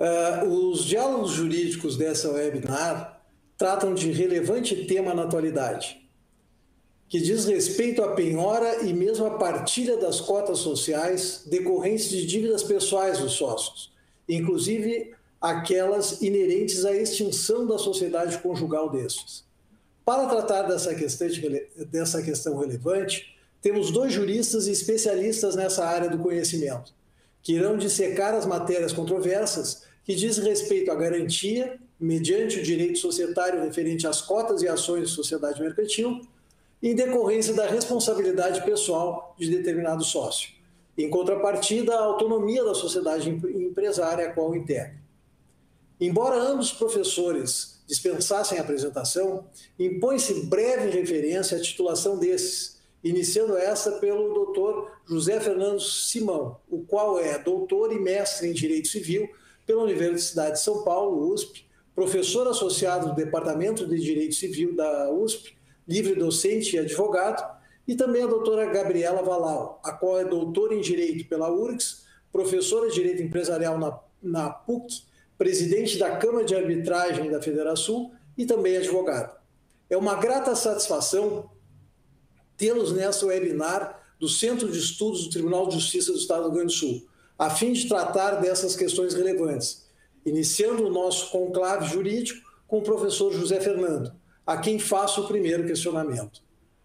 Os diálogos jurídicos dessa webinar tratam de relevante tema na atualidade, que diz respeito à penhora e mesmo à partilha das cotas sociais decorrentes de dívidas pessoais dos sócios, inclusive aquelas inerentes à extinção da sociedade conjugal destes. Para tratar dessa questão relevante, temos 2 juristas e especialistas nessa área do conhecimento, que irão dissecar as matérias controversas que dizem respeito à garantia, mediante o direito societário referente às cotas e ações de sociedade mercantil, em decorrência da responsabilidade pessoal de determinado sócio, em contrapartida à autonomia da sociedade empresária a qual integra. Embora ambos professores dispensassem a apresentação, impõe-se breve referência à titulação desses, iniciando esta pelo Dr. José Fernando Simão, o qual é doutor e mestre em Direito Civil pela Universidade de São Paulo, USP, professor associado do Departamento de Direito Civil da USP, livre docente e advogado, e também a doutora Gabriela Valal, a qual é doutora em Direito pela URGS, professora de Direito Empresarial na PUC, presidente da Câmara de Arbitragem da Federação e também advogada. É uma grata satisfação tê-los nessa webinar do Centro de Estudos do Tribunal de Justiça do Estado do Rio Grande do Sul, a fim de tratar dessas questões relevantes, iniciando o nosso conclave jurídico com o professor José Fernando, a quem faço o primeiro questionamento.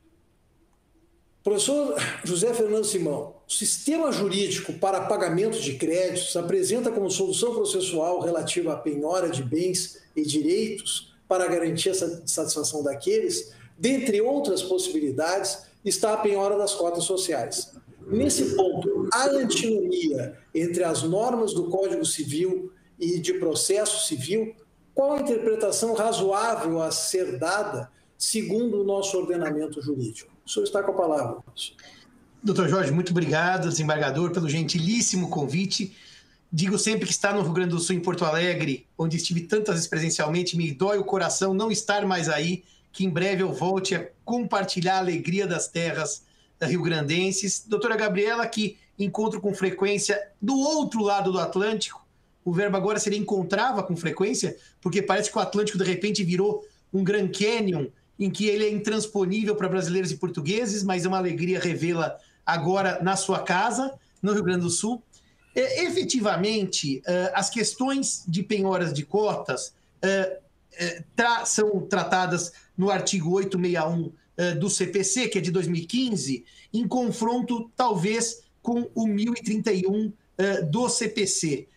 Professor José Fernando Simão, o sistema jurídico para pagamento de créditos apresenta como solução processual relativa à penhora de bens e direitos para garantir a satisfação daqueles, dentre outras possibilidades, está a penhora das cotas sociais. Nesse ponto, há antinomia entre as normas do Código Civil e de processo civil? Qual a interpretação razoável a ser dada segundo o nosso ordenamento jurídico? O senhor está com a palavra. Doutor Jorge, muito obrigado, desembargador, pelo gentilíssimo convite. Digo sempre que estar no Rio Grande do Sul, em Porto Alegre, onde estive tantas vezes presencialmente, me dói o coração não estar mais aí, que em breve eu volte a compartilhar a alegria das terras rio-grandenses. Doutora Gabriela, que encontro com frequência do outro lado do Atlântico, o verbo agora seria encontrava com frequência, porque parece que o Atlântico de repente virou um Grand Canyon, em que ele é intransponível para brasileiros e portugueses, mas é uma alegria revê-la agora na sua casa, no Rio Grande do Sul. Efetivamente, as questões de penhoras de cotas são tratadas no artigo 861 do CPC, que é de 2015, em confronto, talvez, com o 1031 do CPC.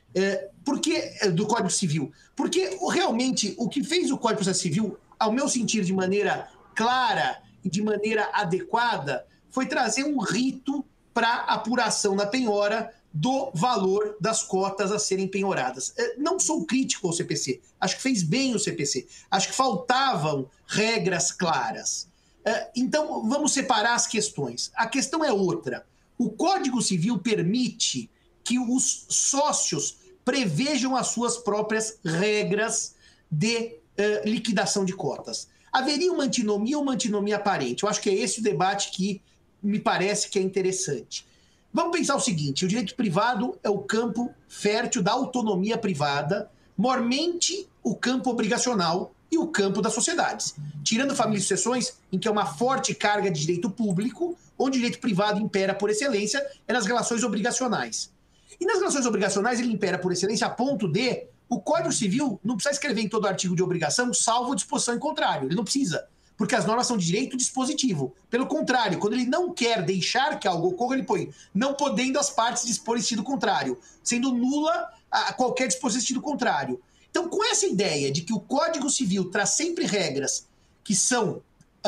Do Código Civil. Porque, realmente, o que fez o Código de Processo Civil, ao meu sentir, de maneira clara e de maneira adequada, foi trazer um rito para apuração na penhora do valor das cotas a serem penhoradas. Não sou crítico ao CPC, acho que fez bem o CPC, acho que faltavam regras claras. Então, vamos separar as questões. A questão é outra. O Código Civil permite que os sócios prevejam as suas próprias regras de liquidação de cotas. Haveria uma antinomia ou uma antinomia aparente? Eu acho que é esse o debate que me parece que é interessante. Vamos pensar o seguinte, o direito privado é o campo fértil da autonomia privada, mormente o campo obrigacional e o campo das sociedades. Tirando famílias e sucessões, em que é uma forte carga de direito público, onde o direito privado impera por excelência, é nas relações obrigacionais. E nas relações obrigacionais ele impera por excelência a ponto de o Código Civil não precisa escrever em todo artigo de obrigação, salvo disposição em contrário. Ele não precisa, porque as normas são de direito dispositivo. Pelo contrário, quando ele não quer deixar que algo ocorra, ele põe não podendo as partes dispor em sentido contrário, sendo nula qualquer disposição em sentido contrário. Então, com essa ideia de que o Código Civil traz sempre regras que são...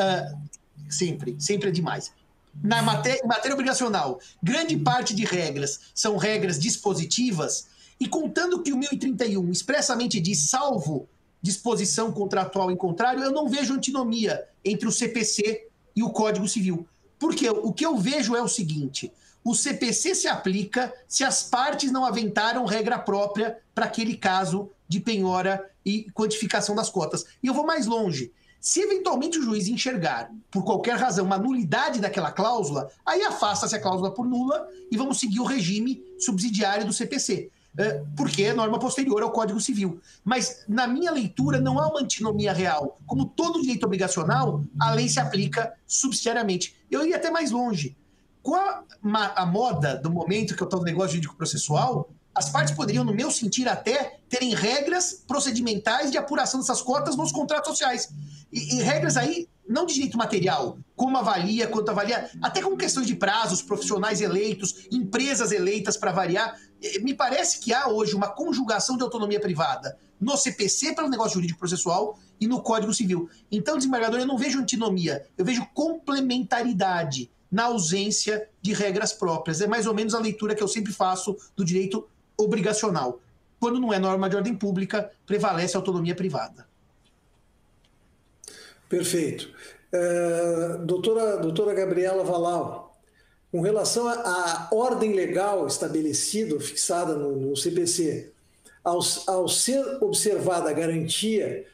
sempre é demais. Em matéria obrigacional, grande parte de regras são regras dispositivas, e contando que o 1031 expressamente diz salvo disposição contratual em contrário, eu não vejo antinomia entre o CPC e o Código Civil. Porque o que eu vejo é o seguinte, o CPC se aplica se as partes não aventaram regra própria para aquele caso de penhora e quantificação das cotas. E eu vou mais longe. Se eventualmente o juiz enxergar, por qualquer razão, uma nulidade daquela cláusula, aí afasta-se a cláusula por nula e vamos seguir o regime subsidiário do CPC. porque é norma posterior ao Código Civil. Mas, na minha leitura, não há uma antinomia real. Como todo direito obrigacional, a lei se aplica subsidiariamente. Eu iria até mais longe. Com a moda do momento que eu estou no negócio jurídico-processual, as partes poderiam, no meu sentir, até terem regras procedimentais de apuração dessas cotas nos contratos sociais. E regras aí, não de direito material, como avalia, quanto avalia, até com questões de prazos, profissionais eleitos, empresas eleitas para variar. Me parece que há hoje uma conjugação de autonomia privada no CPC pelo negócio jurídico-processual e no Código Civil. Então, desembargador, eu não vejo antinomia, eu vejo complementaridade na ausência de regras próprias. É mais ou menos a leitura que eu sempre faço do direito obrigacional. Quando não é norma de ordem pública, prevalece a autonomia privada. Perfeito. Doutora Gabriela Valal, com relação à ordem legal estabelecida, fixada no CPC, ao ser observada a garantia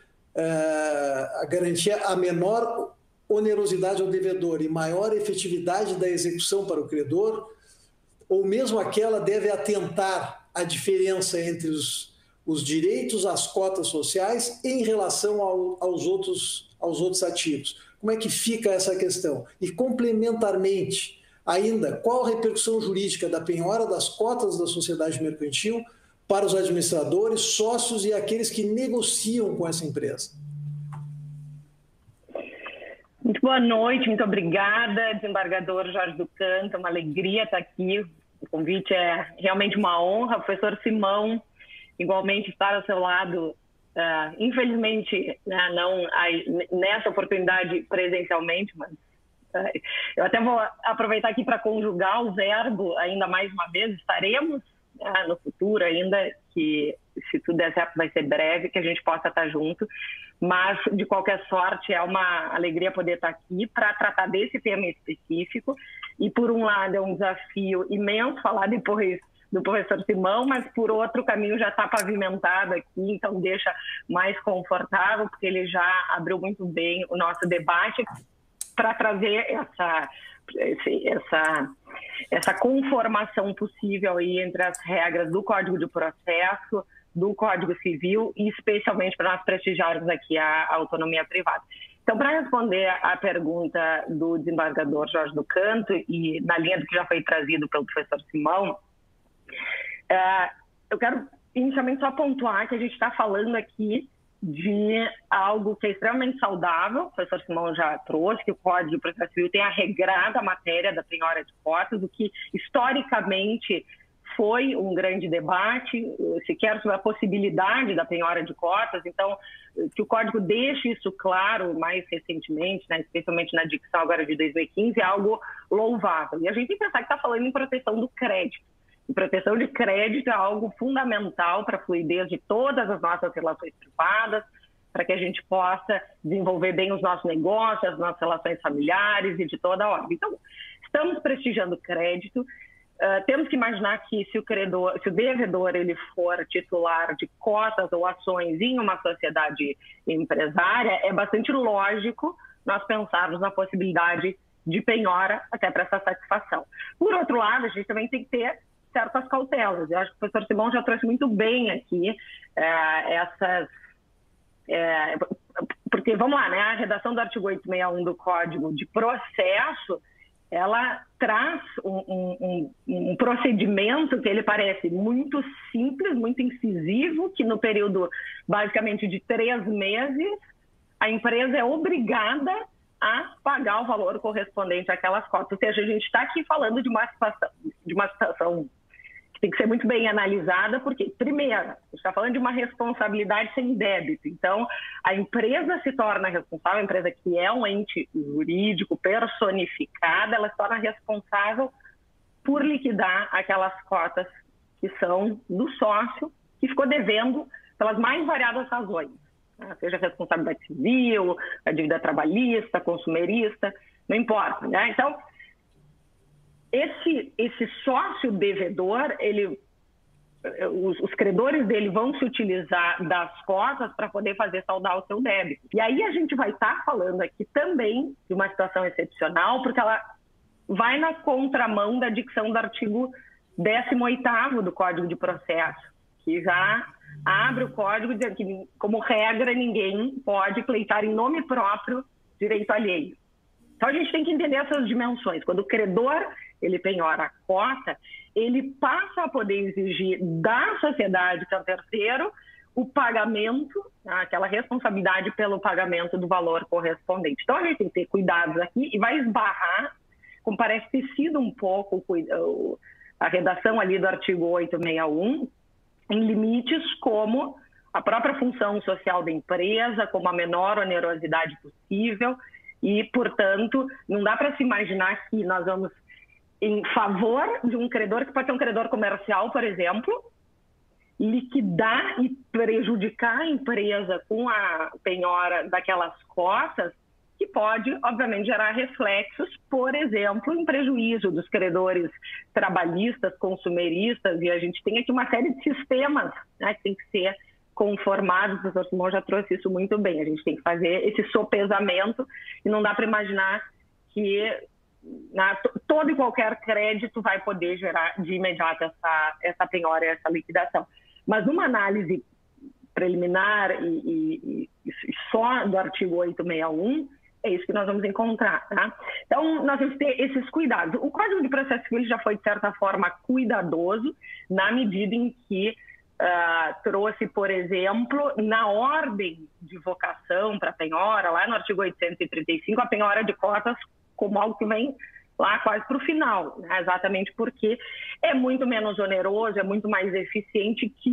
a menor onerosidade ao devedor e maior efetividade da execução para o credor, ou mesmo aquela deve atentar à diferença entre os direitos às cotas sociais em relação aos outros ativos. Como é que fica essa questão? E, complementarmente, ainda, qual a repercussão jurídica da penhora das cotas da sociedade mercantil para os administradores, sócios e aqueles que negociam com essa empresa? Muito boa noite, muito obrigada, desembargador Jorge do Canto, é uma alegria estar aqui. O convite é realmente uma honra. Professor Simão, igualmente estar ao seu lado, infelizmente, né, não nessa oportunidade presencialmente, mas eu até vou aproveitar aqui para conjugar o verbo ainda mais uma vez. Estaremos no futuro ainda, que se tudo der certo vai ser breve, que a gente possa estar junto, mas de qualquer sorte é uma alegria poder estar aqui para tratar desse tema específico. E por um lado é um desafio imenso falar depois do professor Simão, mas por outro caminho já está pavimentado aqui, então deixa mais confortável, porque ele já abriu muito bem o nosso debate para trazer essa conformação possível aí entre as regras do Código de Processo, do Código Civil e especialmente para nós prestigiarmos aqui a autonomia privada. Então, para responder à pergunta do desembargador Jorge do Canto e na linha do que já foi trazido pelo professor Simão, eu quero inicialmente só pontuar que a gente está falando aqui de algo que é extremamente saudável. O professor Simão já trouxe que o Código de Processo Civil tem a regrada matéria da penhora de cotas, o que historicamente foi um grande debate, sequer sobre a possibilidade da penhora de cotas. Então, que o Código deixe isso claro mais recentemente, né, especialmente na dicção agora de 2015, é algo louvável. E a gente tem que pensar que está falando em proteção do crédito. E proteção de crédito é algo fundamental para a fluidez de todas as nossas relações privadas, para que a gente possa desenvolver bem os nossos negócios, as nossas relações familiares e de toda a ordem. Então, estamos prestigiando o crédito. Temos que imaginar que se o devedor ele for titular de cotas ou ações em uma sociedade empresária, é bastante lógico nós pensarmos na possibilidade de penhora até para essa satisfação. Por outro lado, a gente também tem que ter certas cautelas. Eu acho que o professor Simão já trouxe muito bem aqui porque, vamos lá, né, a redação do artigo 861 do Código de Processo, ela traz um procedimento que ele parece muito simples, muito incisivo, que no período basicamente de 3 meses, a empresa é obrigada a pagar o valor correspondente àquelas cotas. Ou seja, a gente está aqui falando de uma situação que tem que ser muito bem analisada, porque, primeiro, a gente está falando de uma responsabilidade sem débito. Então, a empresa se torna responsável, a empresa que é um ente jurídico personificado, ela se torna responsável por liquidar aquelas cotas que são do sócio, que ficou devendo pelas mais variadas razões, né? Seja a responsabilidade civil, a dívida trabalhista, consumerista, não importa, né? Então, esse sócio devedor, os credores dele vão se utilizar das cotas para poder fazer saldar o seu débito. E aí a gente vai estar falando aqui também de uma situação excepcional, porque ela vai na contramão da dicção do artigo 18º do Código de Processo, que já abre o código dizendo que, como regra, ninguém pode pleitar em nome próprio direito alheio. Então, a gente tem que entender essas dimensões. Quando o credor ele penhora a cota, ele passa a poder exigir da sociedade, que é o terceiro, o pagamento, aquela responsabilidade pelo pagamento do valor correspondente. Então, a gente tem que ter cuidados aqui e vai esbarrar, como parece ter sido um pouco a redação ali do artigo 861, em limites como a própria função social da empresa, como a menor onerosidade possível e, portanto, não dá para se imaginar que nós vamos em favor de um credor, que pode ser um credor comercial, por exemplo, liquidar e prejudicar a empresa com a penhora daquelas cotas, que pode, obviamente, gerar reflexos, por exemplo, em prejuízo dos credores trabalhistas, consumeristas, e a gente tem aqui uma série de sistemas, né, que tem que ser conformados. O professor Simão já trouxe isso muito bem. A gente tem que fazer esse sopesamento e não dá para imaginar que todo e qualquer crédito vai poder gerar de imediato essa penhora, essa liquidação. Mas numa análise preliminar e só do artigo 861, é isso que nós vamos encontrar, tá? Então, nós temos que ter esses cuidados. O Código de Processo Civil já foi, de certa forma, cuidadoso, na medida em que trouxe, por exemplo, na ordem de vocação para a penhora, lá no artigo 835, a penhora de cotas como algo que vem lá quase para o final, né? Exatamente porque é muito menos oneroso, é muito mais eficiente que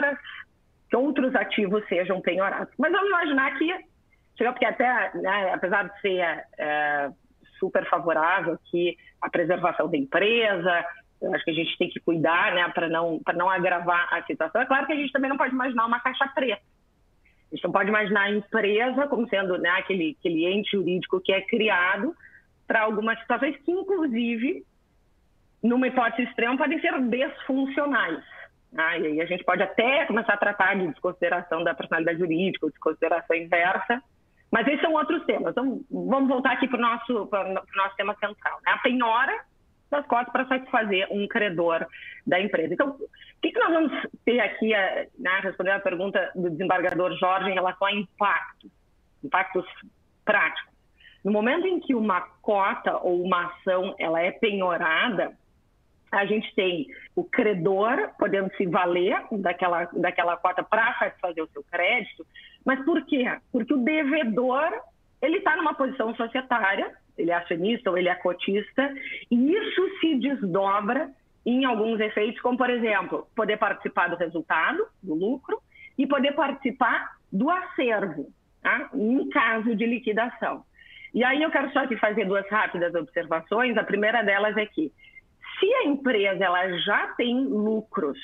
outros ativos sejam penhorados. Mas vamos imaginar que, porque até, né, apesar de ser super favorável que a preservação da empresa, eu acho que a gente tem que cuidar, né, para não agravar a situação. É claro que a gente também não pode imaginar uma caixa preta. A gente não pode imaginar a empresa como sendo, né, aquele ente jurídico que é criado para algumas situações que, inclusive, numa hipótese extrema, podem ser desfuncionais. E aí a gente pode até começar a tratar de desconsideração da personalidade jurídica ou desconsideração inversa, mas esses são outros temas. Então, vamos voltar aqui para o nosso tema central, né? A penhora das cotas para satisfazer um credor da empresa. Então, o que nós vamos ter aqui, né, respondendo a pergunta do desembargador Jorge em relação a impactos práticos. No momento em que uma cota ou uma ação ela é penhorada, a gente tem o credor podendo se valer daquela cota para satisfazer o seu crédito. Mas por quê? Porque o devedor ele está numa posição societária, ele é acionista ou ele é cotista, e isso se desdobra em alguns efeitos, como, por exemplo, poder participar do resultado, do lucro, e poder participar do acervo, tá? Em caso de liquidação. E aí eu quero só aqui fazer duas rápidas observações. A primeira delas é que, se a empresa ela já tem lucros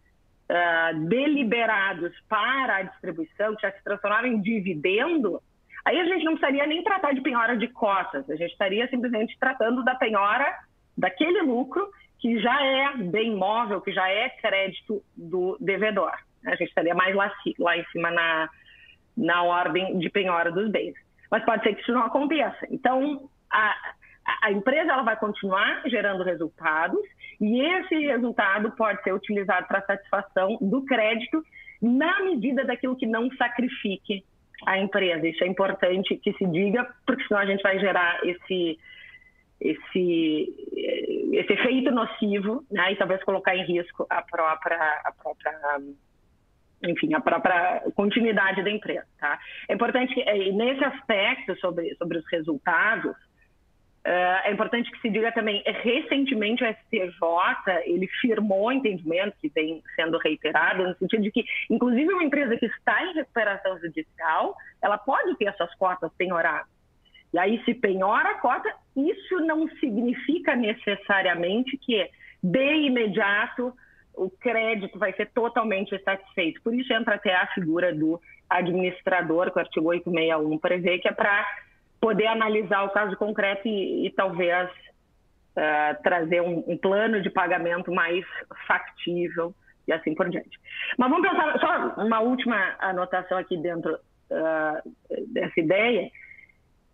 deliberados para a distribuição, que já se transformaram em dividendo, aí a gente não precisaria nem tratar de penhora de cotas, a gente estaria simplesmente tratando da penhora daquele lucro que já é bem móvel, que já é crédito do devedor. A gente estaria mais lá em cima na ordem de penhora dos bens. Mas pode ser que isso não aconteça. Então, a empresa ela vai continuar gerando resultados e esse resultado pode ser utilizado para satisfação do crédito na medida daquilo que não sacrifique a empresa. Isso é importante que se diga, porque senão a gente vai gerar esse efeito nocivo, né, e talvez colocar em risco a própria continuidade da empresa. Tá? É importante que, nesse aspecto sobre os resultados, é importante que se diga também, recentemente o STJ, ele firmou entendimento que vem sendo reiterado, no sentido de que, inclusive, uma empresa que está em recuperação judicial, ela pode ter essas cotas penhoradas. E aí, se penhora a cota, isso não significa necessariamente que, de imediato, o crédito vai ser totalmente satisfeito. Por isso entra até a figura do administrador, que o artigo 861 prevê, que é para poder analisar o caso concreto e talvez trazer um plano de pagamento mais factível e assim por diante. Mas vamos pensar, só uma última anotação aqui dentro dessa ideia.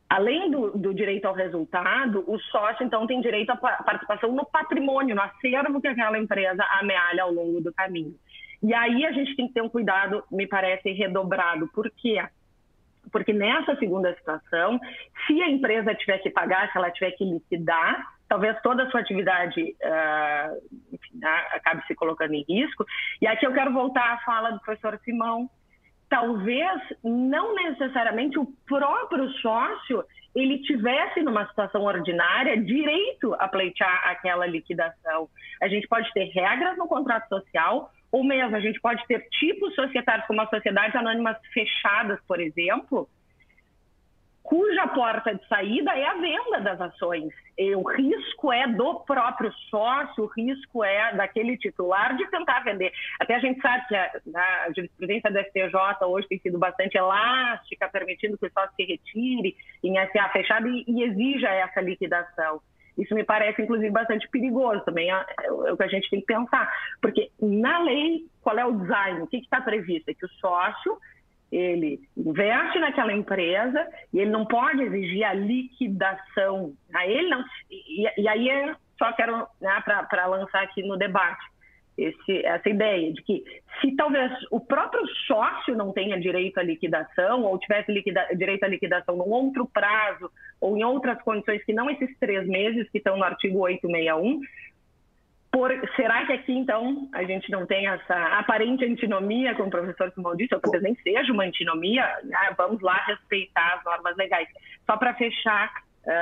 além do direito ao resultado, o sócio, então, tem direito à participação no patrimônio, no acervo que aquela empresa amealha ao longo do caminho. E aí a gente tem que ter um cuidado, me parece, redobrado. Por quê? Porque nessa segunda situação, se a empresa tiver que pagar, se ela tiver que liquidar, talvez toda a sua atividade enfim, acabe se colocando em risco. E aqui eu quero voltar à fala do professor Simão. Talvez não necessariamente o próprio sócio ele tivesse numa situação ordinária direito a pleitear aquela liquidação. A gente pode ter regras no contrato social, ou mesmo a gente pode ter tipos societários, como as sociedades anônimas fechadas, por exemplo, cuja porta de saída é a venda das ações. E o risco é do próprio sócio, o risco é daquele titular de tentar vender. Até a gente sabe que a jurisprudência do STJ hoje tem sido bastante elástica, permitindo que o sócio se retire em SA fechado e exija essa liquidação. Isso me parece, inclusive, bastante perigoso também, é o que a gente tem que pensar. Porque na lei, qual é o design? O que está previsto? É que o sócio ele investe naquela empresa e ele não pode exigir a liquidação. Ele não, e aí só quero, né, para lançar aqui no debate essa ideia de que se talvez o próprio sócio não tenha direito à liquidação ou tivesse direito à liquidação num outro prazo ou em outras condições que não esses 3 meses que estão no artigo 861, será que aqui, então, a gente não tem essa aparente antinomia, como o professor Simão disse, ou talvez nem seja uma antinomia, né? Vamos lá respeitar as normas legais. Só para fechar,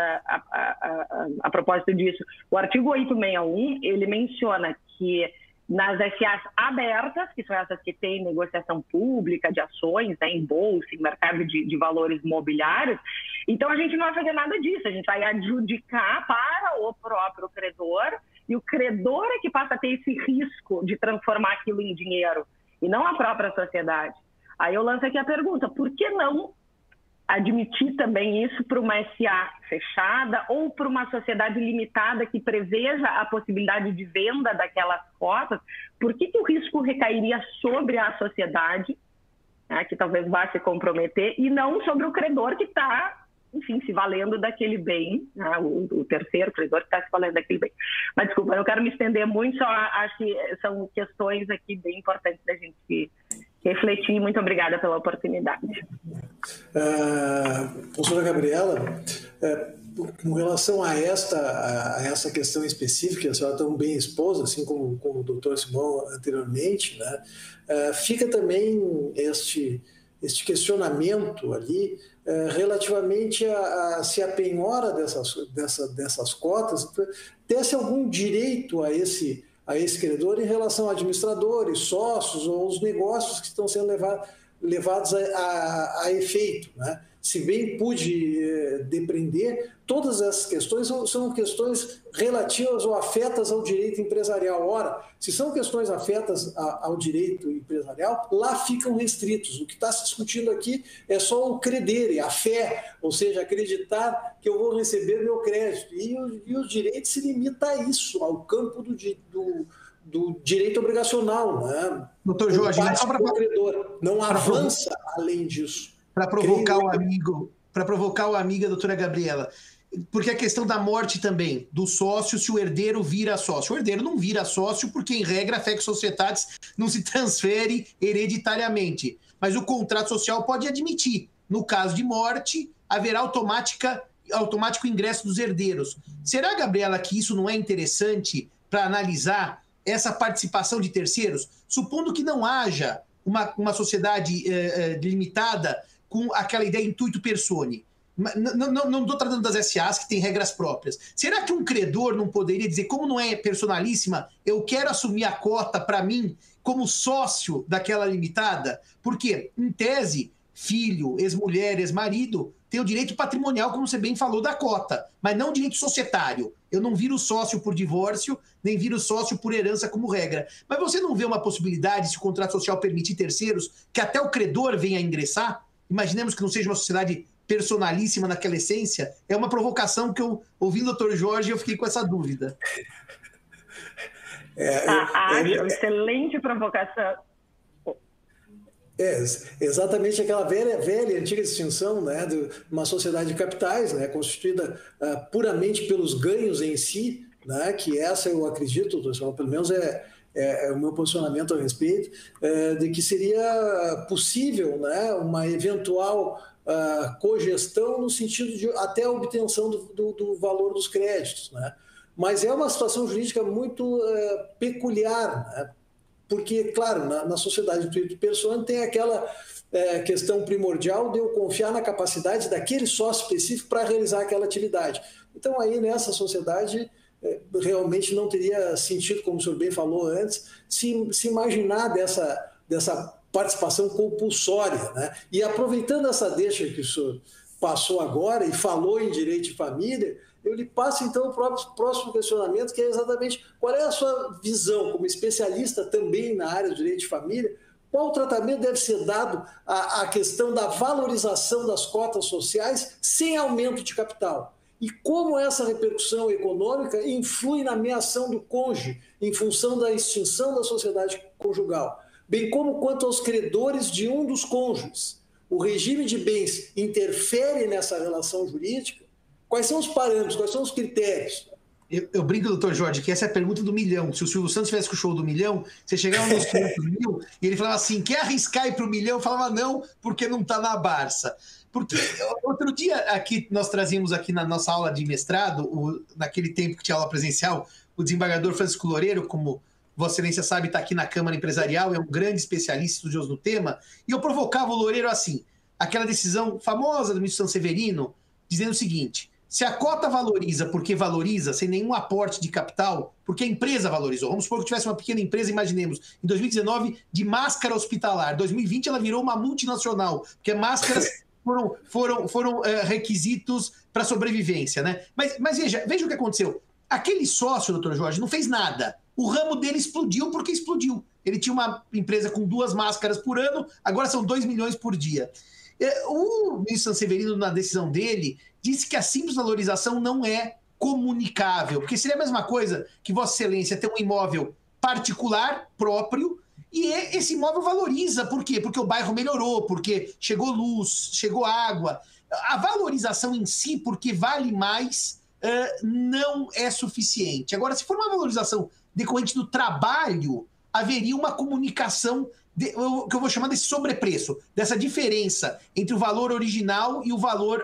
a propósito disso, o artigo 861, ele menciona que nas SAs abertas, que são essas que têm negociação pública de ações, né, em bolsa, em mercado de valores mobiliários, então a gente não vai fazer nada disso, a gente vai adjudicar para o próprio credor, e o credor é que passa a ter esse risco de transformar aquilo em dinheiro, e não a própria sociedade. Aí eu lanço aqui a pergunta, por que não admitir também isso para uma SA fechada ou para uma sociedade limitada que preveja a possibilidade de venda daquelas cotas? Por que o risco recairia sobre a sociedade, né, que talvez vá se comprometer, e não sobre o credor que está, enfim, se valendo daquele bem, né, o terceiro credor que está se valendo daquele bem. Mas, desculpa, eu quero me estender muito, só acho que são questões aqui bem importantes da gente refletir. Muito obrigada pela oportunidade. Professora Gabriela, com relação a essa questão específica, a senhora tão bem exposta, assim como o doutor Simão anteriormente, né, fica também este questionamento ali relativamente a se a penhora dessas cotas desse algum direito a esse credor em relação a administradores, sócios ou os negócios que estão sendo levados a efeito, né? Se bem pude depreender, todas essas questões são questões relativas ou afetas ao direito empresarial. Ora, se são questões afetas ao direito empresarial, lá ficam restritos. O que está se discutindo aqui é só o credere, a fé, ou seja, acreditar que eu vou receber meu crédito. E o direito se limita a isso, ao campo do direito obrigacional, né? Doutor Jorge, não avança além disso. Para provocar o amigo, a doutora Gabriela, porque a questão da morte também, do sócio, se o herdeiro vira sócio. O herdeiro não vira sócio porque, em regra, a FEC Societatis não se transfere hereditariamente. Mas o contrato social pode admitir, no caso de morte, haverá automático ingresso dos herdeiros. Será, Gabriela, que isso não é interessante para analisar essa participação de terceiros? Supondo que não haja uma sociedade limitada com aquela ideia intuito persone. Não estou tratando das SAs que têm regras próprias. Será que um credor não poderia dizer, como não é personalíssima, eu quero assumir a cota para mim como sócio daquela limitada? Porque, em tese, filho, ex-mulher, ex-marido tem o direito patrimonial, como você bem falou, da cota, mas não o direito societário. Eu não viro sócio por divórcio, nem viro sócio por herança como regra. Mas você não vê uma possibilidade, se o contrato social permitir terceiros, que até o credor venha a ingressar? Imaginemos que não seja uma sociedade personalíssima naquela essência. É uma provocação que eu, ouvindo o doutor Jorge, eu fiquei com essa dúvida. Excelente provocação. É, exatamente aquela velha antiga distinção, né, de uma sociedade de capitais, né, constituída puramente pelos ganhos em si, né, que essa eu acredito, pelo menos é o meu posicionamento a respeito, de que seria possível, né, uma eventual cogestão no sentido de até a obtenção do valor dos créditos, né? Mas é uma situação jurídica muito peculiar, né? Porque, claro, na sociedade de persona tem aquela questão primordial de eu confiar na capacidade daquele sócio específico para realizar aquela atividade. Então, aí, nessa sociedade, realmente não teria sentido, como o senhor bem falou antes, se imaginar dessa participação compulsória, né? E aproveitando essa deixa que o senhor passou agora e falou em direito de família, eu lhe passo, então, o próximo questionamento, que é exatamente qual é a sua visão, como especialista também na área do direito de família, qual tratamento deve ser dado à questão da valorização das cotas sociais sem aumento de capital? E como essa repercussão econômica influi na meação do cônjuge em função da extinção da sociedade conjugal, bem como quanto aos credores de um dos cônjuges. O regime de bens interfere nessa relação jurídica? Quais são os parâmetros, quais são os critérios? Eu brinco, doutor Jorge, que essa é a pergunta do milhão. Se o Silvio Santos tivesse com o show do milhão, você chegava nos 500 mil e ele falava assim, quer arriscar ir para o milhão? Eu falava não, porque não está na Barça. Porque outro dia aqui nós trazíamos aqui na nossa aula de mestrado, naquele tempo que tinha aula presencial, o desembargador Francisco Loureiro, como Vossa Excelência sabe, está aqui na Câmara Empresarial, é um grande especialista estudioso no tema, e eu provocava o Loureiro assim, aquela decisão famosa do ministro Sanseverino, dizendo o seguinte, se a cota valoriza porque valoriza, sem nenhum aporte de capital, porque a empresa valorizou. Vamos supor que tivesse uma pequena empresa, imaginemos, em 2019, de máscara hospitalar. Em 2020, ela virou uma multinacional, porque máscaras foram requisitos para sobrevivência, né? Mas veja o que aconteceu. Aquele sócio, doutor Jorge, não fez nada. O ramo dele explodiu porque explodiu. Ele tinha uma empresa com 2 máscaras por ano, agora são 2 milhões por dia. O ministro Sanseverino, na decisão dele, disse que a simples valorização não é comunicável, porque seria a mesma coisa que Vossa Excelência ter um imóvel particular, próprio, e esse imóvel valoriza. Por quê? Porque o bairro melhorou, porque chegou luz, chegou água. A valorização em si, porque vale mais, não é suficiente. Agora, se for uma valorização decorrente do trabalho, haveria uma comunicação que eu vou chamar desse sobrepreço, dessa diferença entre o valor original e o valor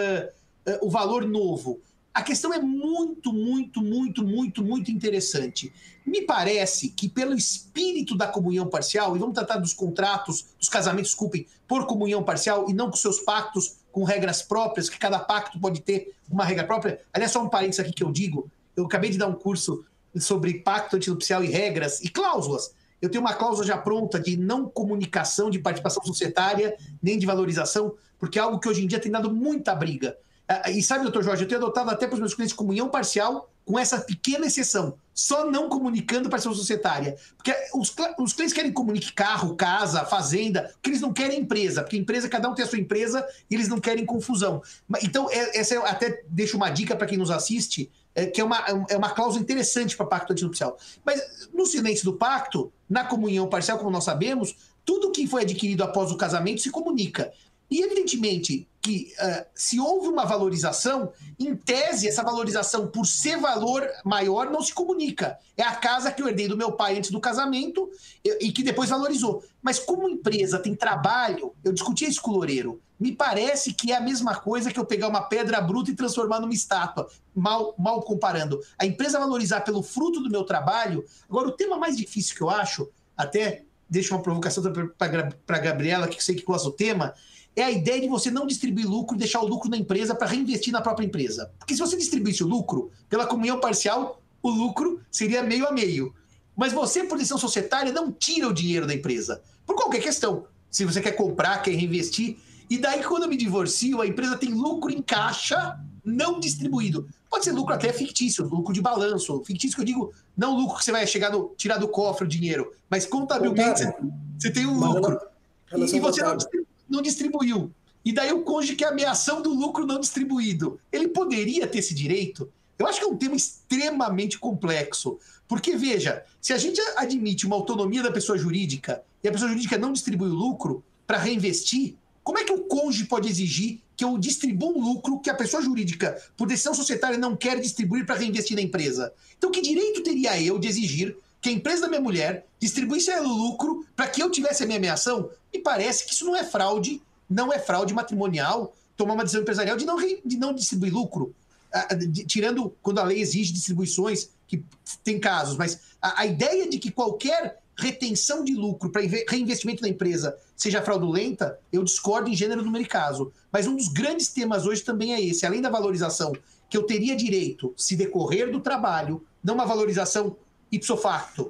novo. A questão é muito, muito, muito, muito, muito interessante. Me parece que pelo espírito da comunhão parcial, e vamos tratar dos contratos, dos casamentos, desculpem, por comunhão parcial e não com seus pactos com regras próprias, que cada pacto pode ter uma regra própria. Aliás, só um parênteses aqui que eu digo, eu acabei de dar um curso sobre pacto antinupcial e regras e cláusulas. Eu tenho uma cláusula já pronta de não comunicação de participação societária, nem de valorização, porque é algo que hoje em dia tem dado muita briga. E sabe, doutor Jorge, eu tenho adotado até para os meus clientes comunhão parcial, com essa pequena exceção, só não comunicando participação societária. Porque os clientes querem comunicar carro, casa, fazenda, porque eles não querem empresa, porque empresa, cada um tem a sua empresa e eles não querem confusão. Então, essa eu até deixo uma dica para quem nos assiste, que é uma cláusula interessante para pacto antinupcial. Mas no silêncio do pacto, na comunhão parcial, como nós sabemos, tudo que foi adquirido após o casamento se comunica. E evidentemente que se houve uma valorização, em tese, essa valorização, por ser valor maior, não se comunica. É a casa que eu herdei do meu pai antes do casamento e que depois valorizou. Mas como empresa tem trabalho, eu discuti isso com o Loureiro, me parece que é a mesma coisa que eu pegar uma pedra bruta e transformar numa estátua, mal comparando. A empresa valorizar pelo fruto do meu trabalho. Agora, o tema mais difícil que eu acho, até deixo uma provocação para a Gabriela, que eu sei que gosta do tema, é a ideia de você não distribuir lucro e deixar o lucro na empresa para reinvestir na própria empresa. Porque se você distribuísse o lucro, pela comunhão parcial, o lucro seria meio a meio. Mas você, por decisão societária, não tira o dinheiro da empresa. Por qualquer questão. Se você quer comprar, quer reinvestir. E daí, quando eu me divorcio, a empresa tem lucro em caixa não distribuído. Pode ser lucro até fictício, lucro de balanço. Fictício que eu digo, não lucro que você vai tirar do cofre o dinheiro, mas contabilmente você tem um lucro. E você não distribuiu. E daí o cônjuge quer a ameação do lucro não distribuído. Ele poderia ter esse direito, Eu acho que é um tema extremamente complexo. Porque, veja, se a gente admite uma autonomia da pessoa jurídica e a pessoa jurídica não distribui o lucro para reinvestir, como é que o cônjuge pode exigir que eu distribua um lucro que a pessoa jurídica, por decisão societária, não quer distribuir para reinvestir na empresa? Então, que direito teria eu de exigir que a empresa da minha mulher distribuísse o lucro para que eu tivesse a minha ameação? Me parece que isso não é fraude matrimonial, tomar uma decisão empresarial de não distribuir lucro, tirando quando a lei exige distribuições, que tem casos, mas a ideia de que qualquer retenção de lucro para reinvestimento na empresa seja fraudulenta, eu discordo em gênero, número e caso. Mas um dos grandes temas hoje também é esse, além da valorização que eu teria direito se decorrer do trabalho, não uma valorização ipso facto,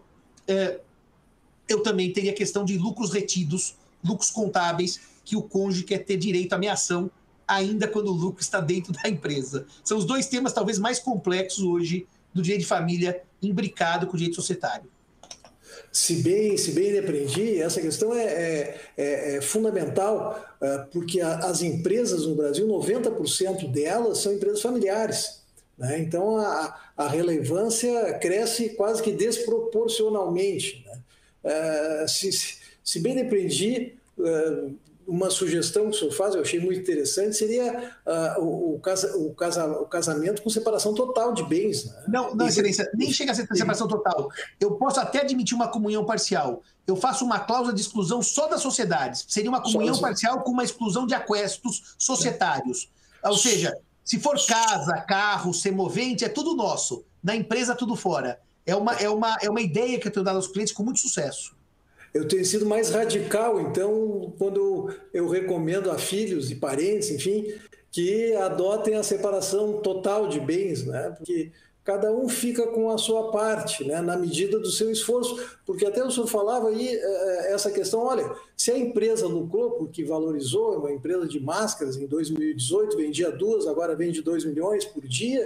eu também teria a questão de lucros retidos, lucros contábeis, que o cônjuge quer ter direito à ameação, ainda quando o lucro está dentro da empresa. São os dois temas talvez mais complexos hoje do direito de família imbricado com o direito societário. Se bem depreendi, essa questão é fundamental, porque as empresas no Brasil, 90% delas são empresas familiares, né? Então, a relevância cresce quase que desproporcionalmente, né? Se bem depreendi, uma sugestão que o senhor faz, eu achei muito interessante, seria o casamento com separação total de bens, né? Não, excelência, nem chega a ser separação total. Eu posso até admitir uma comunhão parcial. Eu faço uma cláusula de exclusão só das sociedades. Seria uma comunhão parcial com uma exclusão de aquestos societários. Ou seja, se for casa, carro, semovente, é tudo nosso. Na empresa, tudo fora. É uma ideia que eu tenho dado aos clientes com muito sucesso. Eu tenho sido mais radical, então, quando eu recomendo a filhos e parentes, enfim, que adotem a separação total de bens, né? Porque cada um fica com a sua parte, né? Na medida do seu esforço. Porque até o senhor falava aí essa questão, olha, se a empresa lucrou porque valorizou, uma empresa de máscaras em 2018, vendia 2, agora vende 2 milhões por dia,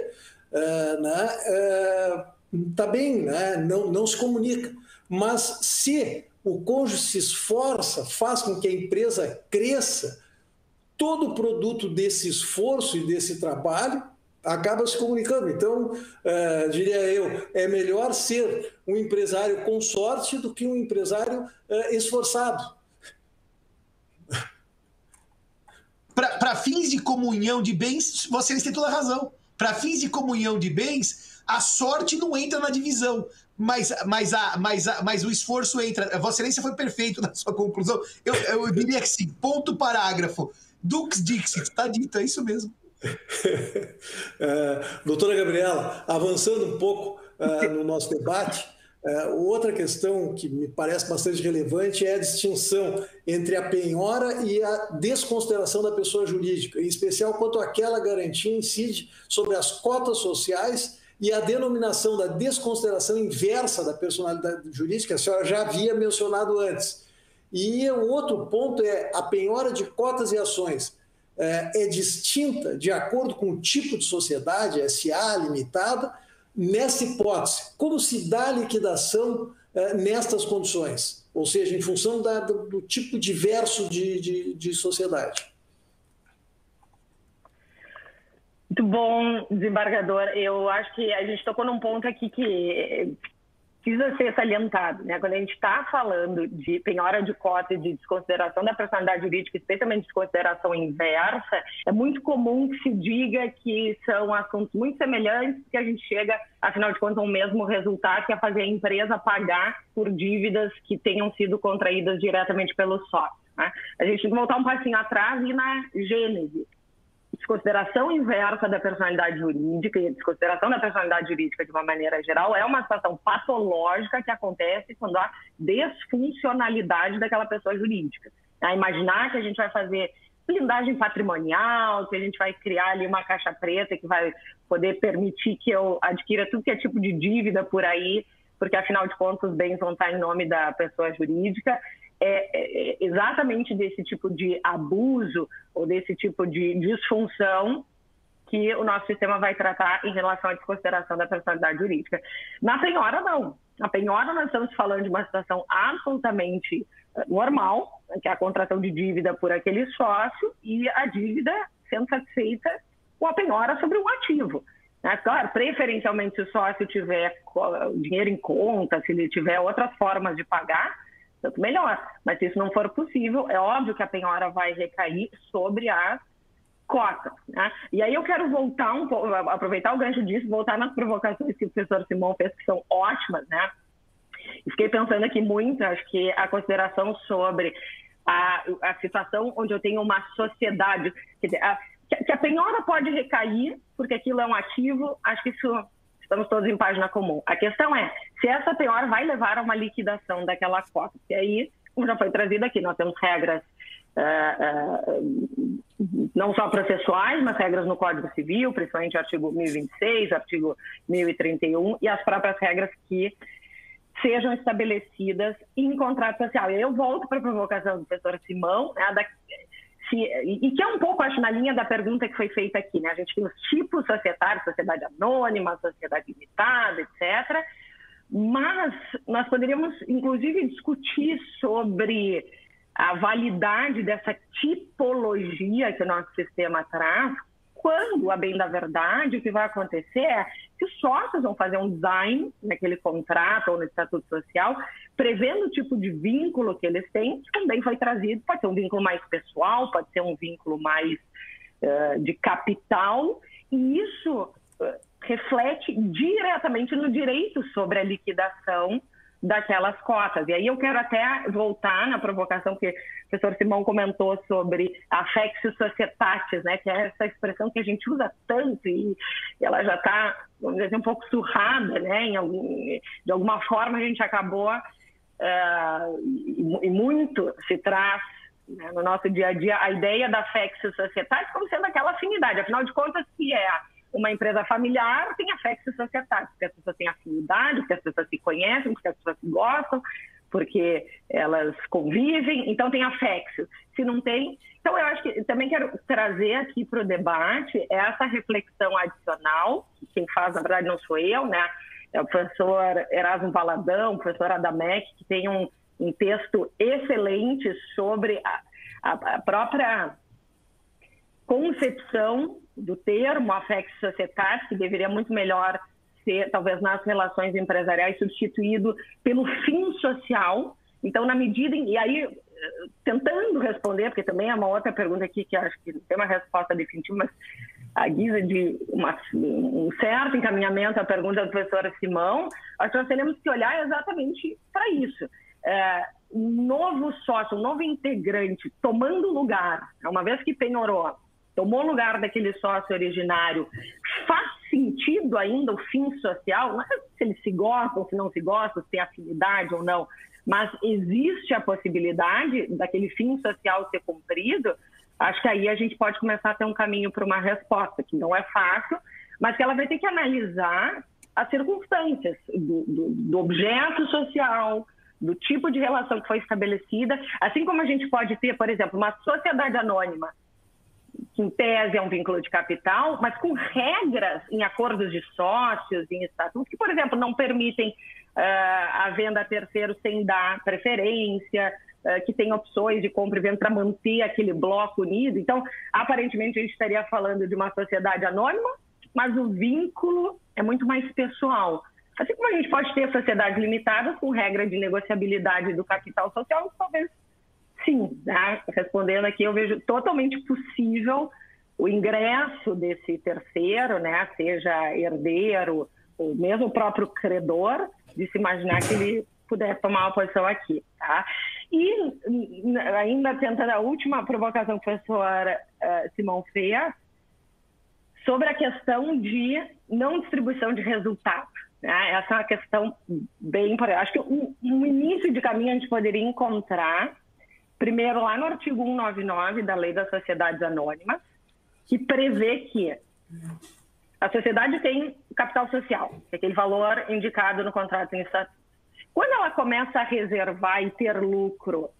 tá bem, né? Não se comunica. Mas se o cônjuge se esforça, faz com que a empresa cresça, todo o produto desse esforço e desse trabalho acaba se comunicando. Então, diria eu, é melhor ser um empresário com sorte do que um empresário esforçado. Para fins de comunhão de bens, vocês têm toda a razão. Para fins de comunhão de bens, a sorte não entra na divisão. Mas o esforço entra. Vossa Excelência foi perfeito na sua conclusão. Eu diria que sim. Ponto, parágrafo. Dux Dixit, está dito, é isso mesmo. Doutora Gabriela, avançando um pouco no nosso debate, outra questão que me parece bastante relevante é a distinção entre a penhora e a desconsideração da pessoa jurídica, em especial quanto àquela garantia incide sobre as cotas sociais e a denominação da desconsideração inversa da personalidade jurídica, a senhora já havia mencionado antes. E o outro ponto é a penhora de cotas e ações. É distinta de acordo com o tipo de sociedade, SA, limitada, nessa hipótese. Como se dá a liquidação nestas condições? Ou seja, em função do tipo diverso de sociedade. Muito bom, desembargador. Eu acho que a gente tocou num ponto aqui que precisa ser salientado, né? Quando a gente está falando de penhora de cota e de desconsideração da personalidade jurídica, especialmente desconsideração inversa, é muito comum que se diga que são assuntos muito semelhantes, que a gente chega, afinal de contas, ao mesmo resultado, que é fazer a empresa pagar por dívidas que tenham sido contraídas diretamente pelo sócio, né? A gente tem que voltar um passinho atrás e na gênese. Desconsideração inversa da personalidade jurídica e a desconsideração da personalidade jurídica de uma maneira geral é uma situação patológica que acontece quando há desfuncionalidade daquela pessoa jurídica. Imaginar que a gente vai fazer blindagem patrimonial, que a gente vai criar ali uma caixa preta que vai poder permitir que eu adquira tudo que é tipo de dívida por aí, porque afinal de contas os bens vão estar em nome da pessoa jurídica. É exatamente desse tipo de abuso ou desse tipo de disfunção que o nosso sistema vai tratar em relação à desconsideração da personalidade jurídica. Na penhora, não. Na penhora, nós estamos falando de uma situação absolutamente normal, que é a contração de dívida por aquele sócio e a dívida sendo satisfeita com a penhora sobre um ativo. Mas, claro, preferencialmente se o sócio tiver dinheiro em conta, se ele tiver outras formas de pagar, tanto melhor. Mas se isso não for possível, é óbvio que a penhora vai recair sobre as cotas, né? E aí eu quero voltar um pouco, aproveitar o gancho disso, voltar nas provocações que o professor Simão fez, que são ótimas, né? E fiquei pensando aqui muito, acho que a consideração sobre a situação onde eu tenho uma sociedade, quer dizer, que a penhora pode recair, porque aquilo é um ativo, acho que isso estamos todos em página comum. A questão é, se essa penhora vai levar a uma liquidação daquela cota, que aí, como já foi trazido aqui, nós temos regras não só processuais, mas regras no Código Civil, principalmente o artigo 1026, artigo 1031, e as próprias regras que sejam estabelecidas em contrato social. E aí eu volto para a provocação do professor Simão, né, e que é um pouco, acho, na linha da pergunta que foi feita aqui, né? A gente tem os tipos societários, sociedade anônima, sociedade limitada, etc. Mas nós poderíamos, inclusive, discutir sobre a validade dessa tipologia que o nosso sistema traz, quando, a bem da verdade, o que vai acontecer é que os sócios vão fazer um design naquele contrato ou no estatuto social, prevendo o tipo de vínculo que eles têm, que também foi trazido, pode ser um vínculo mais pessoal, pode ser um vínculo mais de capital, e isso reflete diretamente no direito sobre a liquidação daquelas cotas. E aí eu quero até voltar na provocação que o professor Simão comentou sobre a affectio societatis, né, que é essa expressão que a gente usa tanto e ela já está, vamos dizer, um pouco surrada, né, de alguma forma a gente acabou, e muito se traz, né, no nosso dia a dia, a ideia da affectio societatis como sendo aquela afinidade. Afinal de contas, se é uma empresa familiar, tem affectio societatis, porque as pessoas têm afinidade, porque as pessoas se conhecem, porque as pessoas se gostam, porque elas convivem, então tem affectio. Se não tem... Então, eu acho que também quero trazer aqui para o debate essa reflexão adicional, que quem faz, na verdade, não sou eu, né? É o professor Erasmo Valadão, o professor Adamec, que tem um texto excelente sobre a própria concepção do termo affectio societatis, que deveria muito melhor ser, talvez nas relações empresariais, substituído pelo fim social. Então, na medida em... E aí, tentando responder, porque também é uma outra pergunta aqui que acho que não tem uma resposta definitiva, mas à guisa de um certo encaminhamento à pergunta do professor Simão, acho que nós teremos que olhar exatamente para isso. Um novo sócio, um novo integrante tomando lugar, uma vez que penhorou, tomou lugar daquele sócio originário, faz sentido ainda o fim social? Não é se eles se gostam, se não se gostam, se tem afinidade ou não, mas existe a possibilidade daquele fim social ser cumprido. Acho que aí a gente pode começar a ter um caminho para uma resposta, que não é fácil, mas que ela vai ter que analisar as circunstâncias do objeto social, do tipo de relação que foi estabelecida, assim como a gente pode ter, por exemplo, uma sociedade anônima, que em tese é um vínculo de capital, mas com regras em acordos de sócios, em estatutos, que, por exemplo, não permitem a venda a terceiros sem dar preferência, que tem opções de compra e venda para manter aquele bloco unido. Então, aparentemente, a gente estaria falando de uma sociedade anônima, mas o vínculo é muito mais pessoal. Assim como a gente pode ter sociedades limitadas com regra de negociabilidade do capital social, talvez sim, né? Respondendo aqui, eu vejo totalmente possível o ingresso desse terceiro, né? Seja herdeiro ou mesmo o próprio credor, de se imaginar que ele pudesse tomar uma posição aqui, tá? E ainda tentando a última provocação que o professor Simão fez, sobre a questão de não distribuição de resultados. Né? Essa é uma questão bem importante. Acho que um início de caminho a gente poderia encontrar, primeiro, lá no artigo 199 da Lei das Sociedades Anônimas, que prevê que a sociedade tem capital social, que é aquele valor indicado no contrato em estatuto. Quando ela começa a reservar e ter lucro,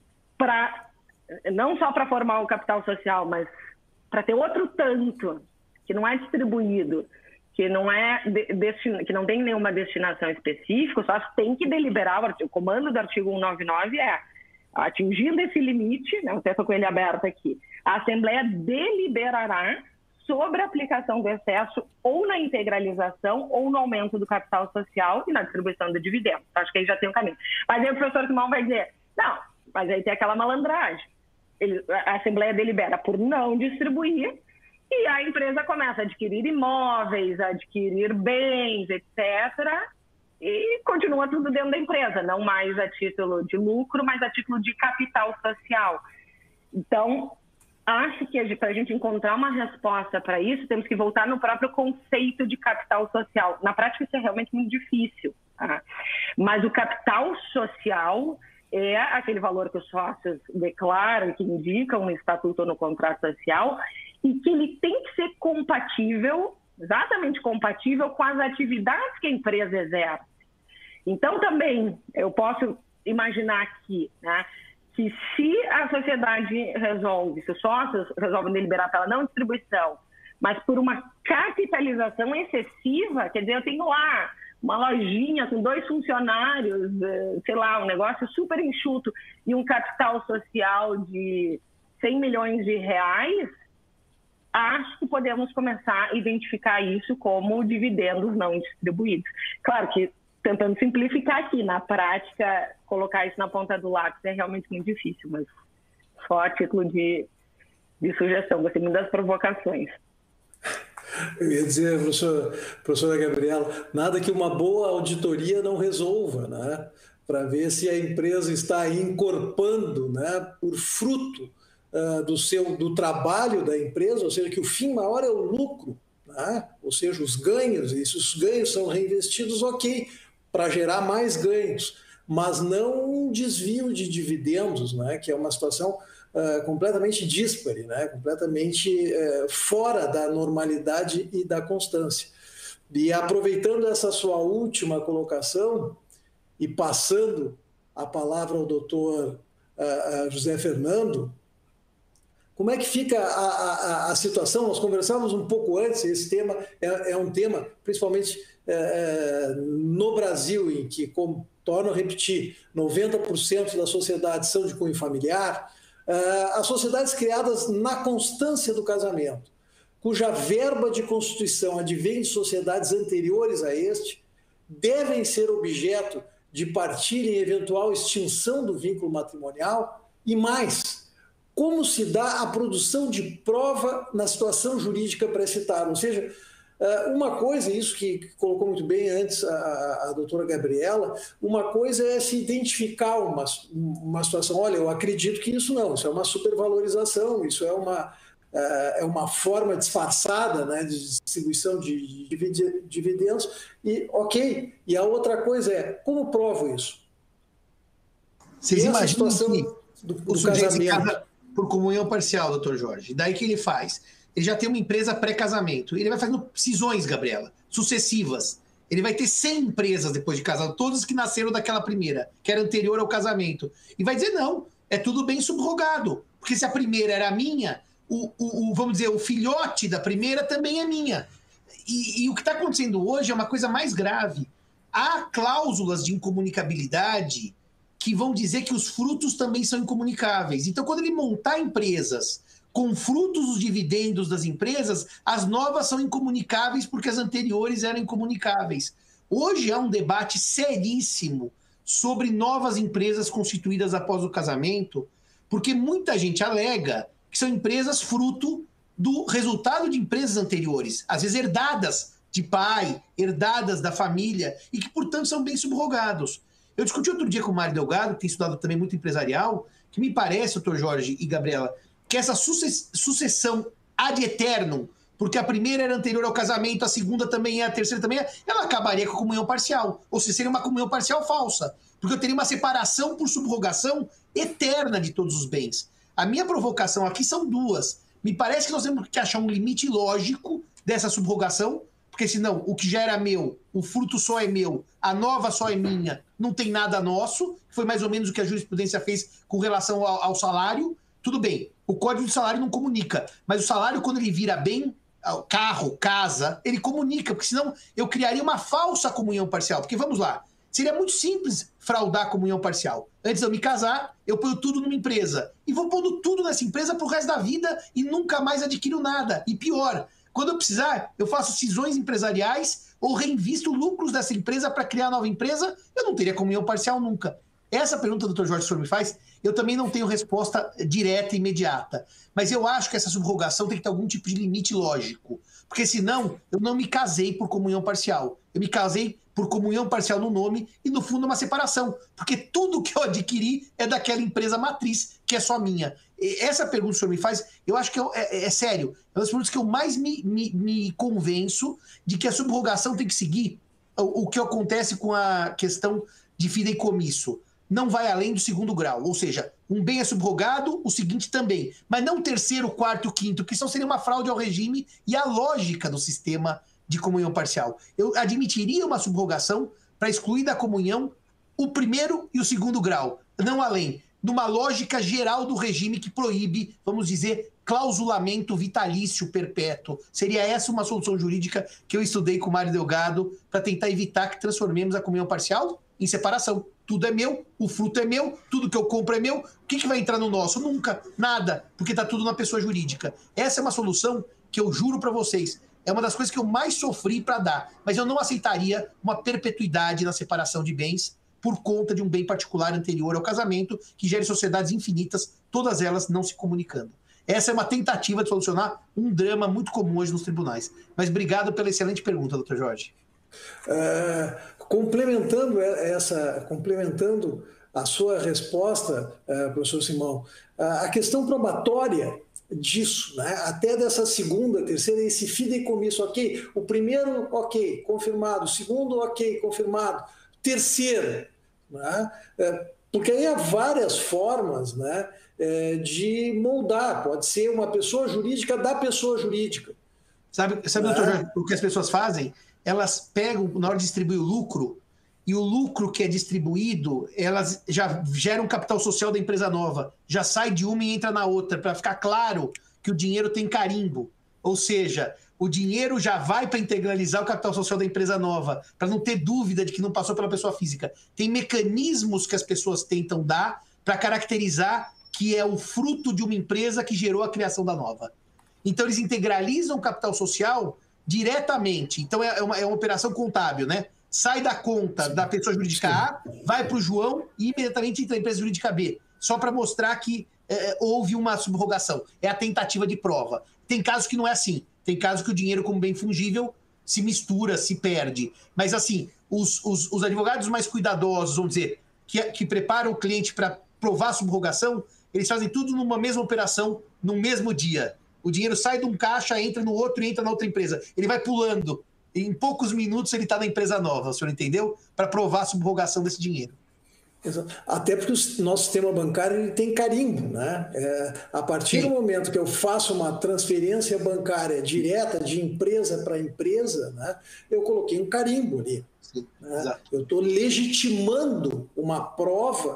não só para formar o capital social, mas para ter outro tanto, que não é distribuído, que não tem nenhuma destinação específica, só tem que deliberar. O comando do artigo 199 é: atingindo esse limite, né, eu estou com ele aberto aqui, a Assembleia deliberará sobre a aplicação do excesso ou na integralização ou no aumento do capital social e na distribuição do dividendo. Acho que aí já tem um caminho. Mas aí o professor Simão vai dizer, não, mas aí tem aquela malandragem. A Assembleia delibera por não distribuir e a empresa começa a adquirir imóveis, a adquirir bens, etc., e continua tudo dentro da empresa, não mais a título de lucro, mas a título de capital social. Então, acho que para a gente encontrar uma resposta para isso, temos que voltar no próprio conceito de capital social. Na prática, isso é realmente muito difícil. Tá? Mas o capital social é aquele valor que os sócios declaram, que indicam no estatuto ou no contrato social, e que ele tem que ser compatível, exatamente compatível com as atividades que a empresa exerce. Então, também, eu posso imaginar aqui, né, que se a sociedade resolve, se os sócios resolvem deliberar pela não distribuição, mas por uma capitalização excessiva, quer dizer, eu tenho lá uma lojinha com 2 funcionários, sei lá, um negócio super enxuto e um capital social de 100 milhões de reais, acho que podemos começar a identificar isso como dividendos não distribuídos. Claro que, tentando simplificar aqui, na prática, colocar isso na ponta do lápis é realmente muito difícil, mas só a título de sugestão, gostei muito das provocações. Eu ia dizer, professora Gabriela, nada que uma boa auditoria não resolva, né? Para ver se a empresa está encorpando, né, por fruto do trabalho da empresa, ou seja, que o fim maior é o lucro, né? Ou seja, os ganhos, e se os ganhos são reinvestidos, ok, para gerar mais ganhos, mas não um desvio de dividendos, né? Que é uma situação completamente díspare, né? Completamente fora da normalidade e da constância. E aproveitando essa sua última colocação e passando a palavra ao doutor José Fernando, como é que fica a situação? Nós conversávamos um pouco antes, esse tema é um tema, principalmente no Brasil, em que, como torno a repetir, 90% da sociedade são de cunho familiar, as sociedades criadas na constância do casamento, cuja verba de constituição advém de sociedades anteriores a este, devem ser objeto de partilha em eventual extinção do vínculo matrimonial e mais, como se dá a produção de prova na situação jurídica pré-citada. Ou seja, uma coisa, isso que colocou muito bem antes a doutora Gabriela, uma coisa é se identificar uma situação, olha, eu acredito que isso é uma supervalorização, isso é uma forma disfarçada, né, de distribuição de dividendos, e ok. E a outra coisa é, como provo isso? Vocês imaginam que o sujeito se casa por comunhão parcial, doutor Jorge. Daí que ele faz? Ele já tem uma empresa pré-casamento. Ele vai fazendo cisões, Gabriela, sucessivas. Ele vai ter 100 empresas depois de casado, todas que nasceram daquela primeira, que era anterior ao casamento. E vai dizer, não, é tudo bem subrogado. Porque se a primeira era minha, vamos dizer, o filhote da primeira também é minha. E o que está acontecendo hoje é uma coisa mais grave. Há cláusulas de incomunicabilidade que vão dizer que os frutos também são incomunicáveis. Então, quando ele montar empresas com frutos dos dividendos das empresas, as novas são incomunicáveis porque as anteriores eram incomunicáveis. Hoje há um debate seríssimo sobre novas empresas constituídas após o casamento, porque muita gente alega que são empresas fruto do resultado de empresas anteriores, às vezes herdadas de pai, herdadas da família, e que, portanto, são bem subrogados. Eu discuti outro dia com o Mário Delgado, que tem estudado também muito empresarial, que me parece, doutor Jorge e Gabriela, que essa sucessão ad eternum, porque a primeira era anterior ao casamento, a segunda também é, a terceira também é, ela acabaria com a comunhão parcial. Ou seja, seria uma comunhão parcial falsa, porque eu teria uma separação por subrogação eterna de todos os bens. A minha provocação aqui são duas. Me parece que nós temos que achar um limite lógico dessa subrogação, porque senão o que já era meu, o fruto só é meu, a nova só é minha, não tem nada nosso, foi mais ou menos o que a jurisprudência fez com relação ao salário. Tudo bem, o código de salário não comunica, mas o salário, quando ele vira bem, carro, casa, ele comunica, porque senão eu criaria uma falsa comunhão parcial. Porque vamos lá, Seria muito simples fraudar a comunhão parcial. Antes de eu me casar, eu ponho tudo numa empresa. E vou pondo tudo nessa empresa pro resto da vida e nunca mais adquiro nada. E pior, quando eu precisar, eu faço cisões empresariais ou reinvisto lucros dessa empresa para criar nova empresa, eu não teria comunhão parcial nunca. Essa pergunta, doutor Jorge, que o senhor me faz, eu também não tenho resposta direta e imediata. Mas eu acho que essa subrogação tem que ter algum tipo de limite lógico. Porque senão, eu não me casei por comunhão parcial. Eu me casei por comunhão parcial no nome e, no fundo, uma separação. Porque tudo que eu adquiri é daquela empresa matriz, que é só minha. E essa pergunta que o senhor me faz, eu acho que é sério. É uma das perguntas que eu mais me convenço de que a subrogação tem que seguir o que acontece com a questão de fideicomisso. Não vai além do segundo grau. Ou seja, um bem é subrogado, o seguinte também. Mas não o terceiro, o quarto e o quinto, que senão seria uma fraude ao regime e à lógica do sistema de comunhão parcial. Eu admitiria uma subrogação para excluir da comunhão o primeiro e o segundo grau, não além, numa lógica geral do regime que proíbe, vamos dizer, clausulamento vitalício perpétuo. Seria essa uma solução jurídica que eu estudei com o Mário Delgado para tentar evitar que transformemos a comunhão parcial em separação. Tudo é meu, o fruto é meu, tudo que eu compro é meu. O que vai entrar no nosso? Nunca, nada, porque está tudo na pessoa jurídica. Essa é uma solução que eu juro para vocês, é uma das coisas que eu mais sofri para dar, mas eu não aceitaria uma perpetuidade na separação de bens por conta de um bem particular anterior ao casamento, que gere sociedades infinitas, todas elas não se comunicando. Essa é uma tentativa de solucionar um drama muito comum hoje nos tribunais. Mas obrigado pela excelente pergunta, doutor Jorge. Complementando a sua resposta, professor Simão, a questão probatória disso, né? Até dessa segunda, terceira, esse fideicomisso, ok, o primeiro, ok, confirmado, o segundo, ok, confirmado, terceiro, né? Porque aí há várias formas, né, de moldar, pode ser uma pessoa jurídica da pessoa jurídica. Sabe, doutor Jorge, o que as pessoas fazem? Elas pegam, na hora de distribuir o lucro, e o lucro que é distribuído, elas já geram capital social da empresa nova, já sai de uma e entra na outra, para ficar claro que o dinheiro tem carimbo. Ou seja, o dinheiro já vai para integralizar o capital social da empresa nova, para não ter dúvida de que não passou pela pessoa física. Tem mecanismos que as pessoas tentam dar para caracterizar que é o fruto de uma empresa que gerou a criação da nova. Então, eles integralizam o capital social diretamente. Então, é uma operação contábil, né? Sai da conta da pessoa jurídica A, vai para o João e imediatamente entra na empresa jurídica B, só para mostrar que houve uma subrogação. É a tentativa de prova. Tem casos que não é assim. Tem casos que o dinheiro, como bem fungível, se mistura, se perde. Mas, assim, os advogados mais cuidadosos, vamos dizer, que preparam o cliente para provar a subrogação, eles fazem tudo numa mesma operação, no mesmo dia. O dinheiro sai de um caixa, entra no outro e entra na outra empresa. Ele vai pulando. Em poucos minutos ele está na empresa nova, o senhor entendeu? Para provar a subrogação desse dinheiro. Até porque o nosso sistema bancário ele tem carimbo, né? A partir do momento que eu faço uma transferência bancária direta de empresa para empresa, né, eu coloquei um carimbo ali. Né? Eu estou legitimando uma prova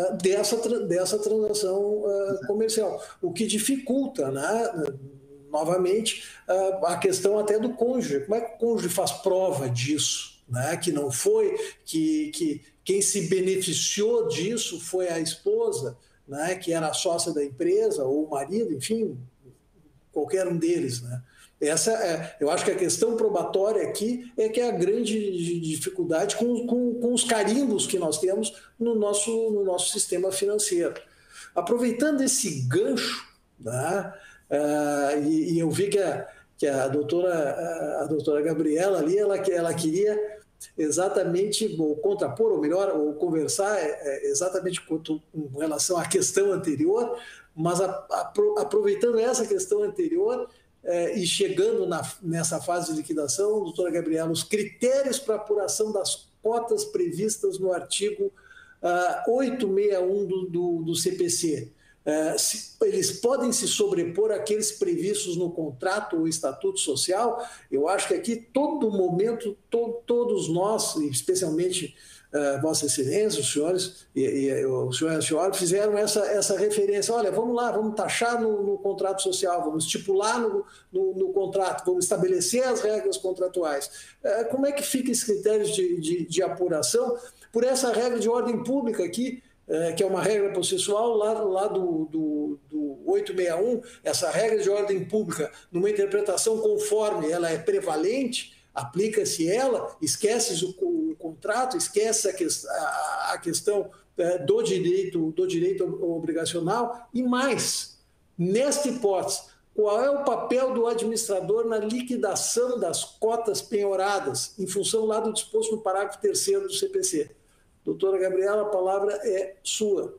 dessa transação comercial, o que dificulta, né, novamente, a questão até do cônjuge. Como é que o cônjuge faz prova disso? Né? Que não foi, que quem se beneficiou disso foi a esposa, né? Que era a sócia da empresa, ou o marido, enfim, qualquer um deles. Né? Eu acho que a questão probatória aqui é que é a grande dificuldade com os carimbos que nós temos no nosso sistema financeiro. Aproveitando esse gancho, né? E eu vi que a doutora Gabriela ali, ela queria exatamente contrapor, ou melhor, ou conversar exatamente com relação à questão anterior, mas aproveitando essa questão anterior e chegando nessa fase de liquidação, doutora Gabriela, os critérios para apuração das cotas previstas no artigo 861 do CPC. eles podem se sobrepor àqueles previstos no contrato ou estatuto social. Eu acho que aqui, todo momento, todos nós, especialmente Vossa Excelência, os senhores e o senhor e a senhora, fizeram essa referência. Olha, vamos lá, vamos taxar no contrato social, vamos estipular no contrato, vamos estabelecer as regras contratuais. Como é que fica esse critério de apuração por essa regra de ordem pública aqui, que é uma regra processual lá do 861, essa regra de ordem pública, numa interpretação conforme ela é prevalente, aplica-se ela, esquece o contrato, esquece a questão do direito obrigacional e mais, nesta hipótese, qual é o papel do administrador na liquidação das cotas penhoradas, em função lá do disposto no parágrafo 3º do CPC? Doutora Gabriela, a palavra é sua.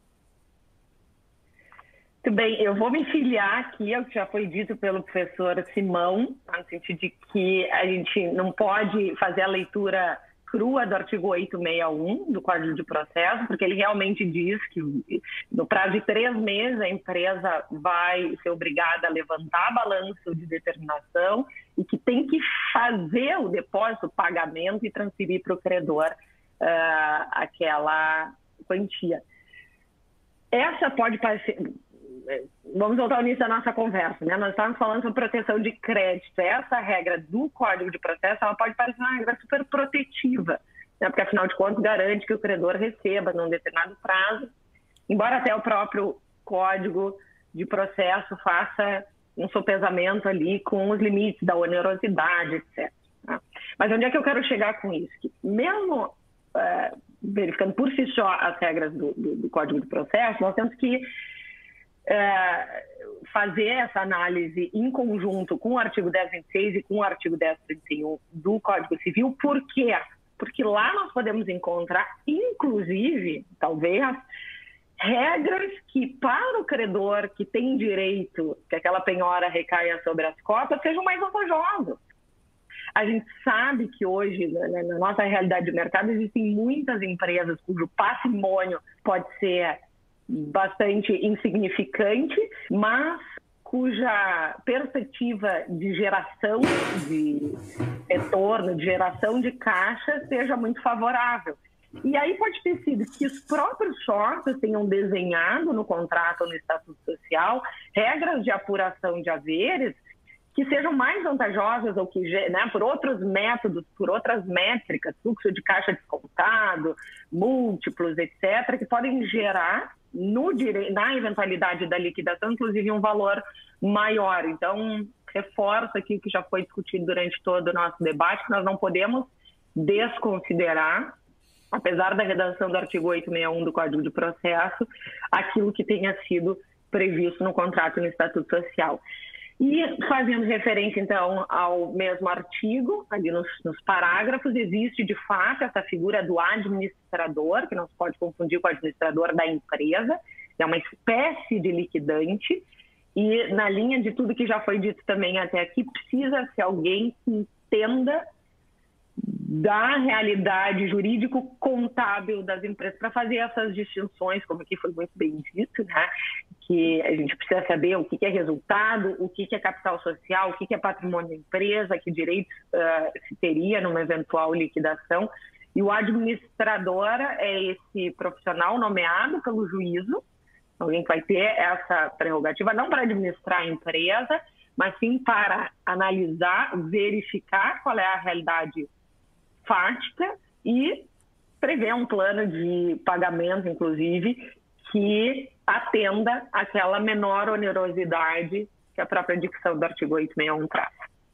Muito bem, eu vou me filiar aqui ao que já foi dito pelo professor Simão, no sentido de que a gente não pode fazer a leitura crua do artigo 861 do Código de Processo, porque ele realmente diz que no prazo de 3 meses a empresa vai ser obrigada a levantar balanço de determinação e que tem que fazer o depósito, o pagamento e transferir para o credor aquela quantia. Essa pode parecer... Vamos voltar ao início da nossa conversa, né? Nós estávamos falando sobre proteção de crédito. Essa regra do Código de Processo, ela pode parecer uma regra super protetiva, né? Porque, afinal de contas, garante que o credor receba num determinado prazo, embora até o próprio Código de Processo faça um sopesamento ali com os limites da onerosidade, etc. Né? Mas onde é que eu quero chegar com isso? Que mesmo verificando por si só as regras do Código de Processo, nós temos que fazer essa análise em conjunto com o artigo 1026 e com o artigo 1031 do Código Civil. Por quê? Porque lá nós podemos encontrar, inclusive, talvez, regras que, para o credor que tem direito que aquela penhora recaia sobre as cotas, sejam mais vantajosas. A gente sabe que hoje, na nossa realidade de mercado, existem muitas empresas cujo patrimônio pode ser bastante insignificante, mas cuja perspectiva de geração de retorno, de geração de caixa, seja muito favorável. E aí pode ter sido que os próprios sócios tenham desenhado no contrato ou no estatuto social regras de apuração de haveres que sejam mais vantajosas ou que, né, por outros métodos, por outras métricas, fluxo de caixa descontado, múltiplos, etc., que podem gerar, na eventualidade da liquidação, inclusive um valor maior. Então, reforço aqui o que já foi discutido durante todo o nosso debate, que nós não podemos desconsiderar, apesar da redação do artigo 861 do Código de Processo, aquilo que tenha sido previsto no contrato e no Estatuto Social. E fazendo referência, então, ao mesmo artigo, ali nos parágrafos, existe, de fato, essa figura do administrador, que não se pode confundir com o administrador da empresa, é uma espécie de liquidante, e na linha de tudo que já foi dito também até aqui, precisa ser alguém que entenda da realidade jurídico-contábil das empresas para fazer essas distinções, como aqui foi muito bem dito, né? Que a gente precisa saber o que é resultado, o que é capital social, o que é patrimônio da empresa, que direitos se teria numa eventual liquidação. E o administrador é esse profissional nomeado pelo juízo, alguém que vai ter essa prerrogativa, não para administrar a empresa, mas sim para analisar, verificar qual é a realidade fática e prever um plano de pagamento, inclusive, que atenda àquela menor onerosidade que a própria dicção do artigo 861 traz.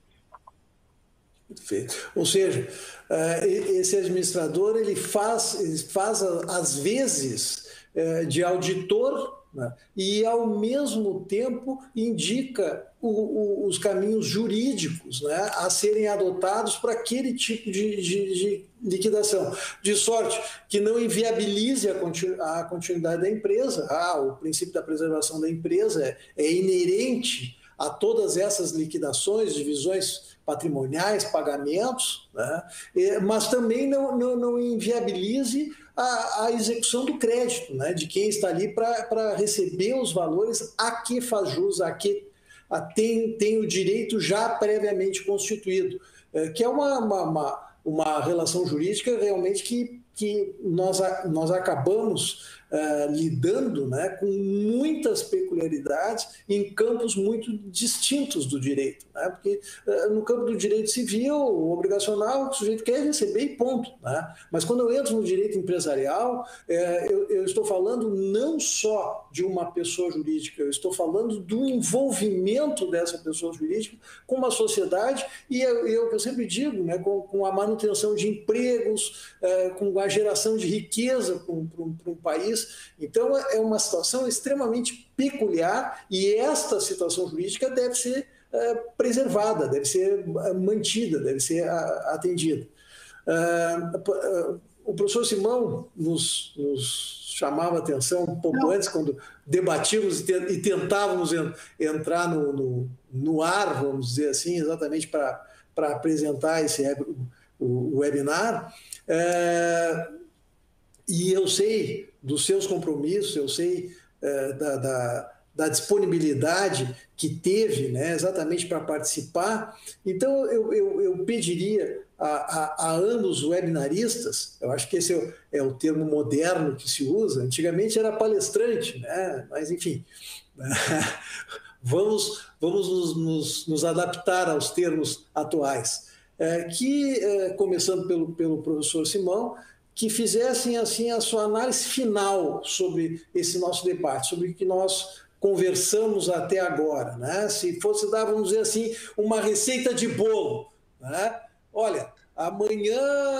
Perfeito. Ou seja, esse administrador ele faz às vezes de auditor, né, e ao mesmo tempo indica os caminhos jurídicos, né, a serem adotados para aquele tipo de liquidação, de sorte que não inviabilize a continuidade da empresa. O princípio da preservação da empresa é inerente a todas essas liquidações, divisões patrimoniais, pagamentos, né? Mas também não inviabilize a execução do crédito, né? De quem está ali para receber os valores a que faz jus, tem o direito já previamente constituído, que é uma relação jurídica realmente que nós acabamos lidando, né, com muitas peculiaridades em campos muito distintos do direito, né? Porque no campo do direito civil, obrigacional, o sujeito quer receber e ponto, né? Mas quando eu entro no direito empresarial, eu estou falando não só de uma pessoa jurídica, eu estou falando do envolvimento dessa pessoa jurídica com uma sociedade e eu sempre digo, né, com a manutenção de empregos, com a geração de riqueza para um país. Então, é uma situação extremamente peculiar e esta situação jurídica deve ser preservada, deve ser mantida, deve ser atendida. O professor Simão nos chamava a atenção um pouco antes, quando debatíamos e tentávamos entrar no ar, vamos dizer assim, exatamente para apresentar o webinar. E eu sei dos seus compromissos, eu sei da disponibilidade que teve, né, exatamente para participar. Então, eu pediria a ambos webinaristas, eu acho que esse é o termo moderno que se usa, antigamente era palestrante, né? Mas, enfim, vamos nos adaptar aos termos atuais. Começando pelo professor Simão, que fizessem assim a sua análise final sobre esse nosso debate, sobre o que nós conversamos até agora, né? Se fosse dar, vamos dizer assim, uma receita de bolo, né? Olha, amanhã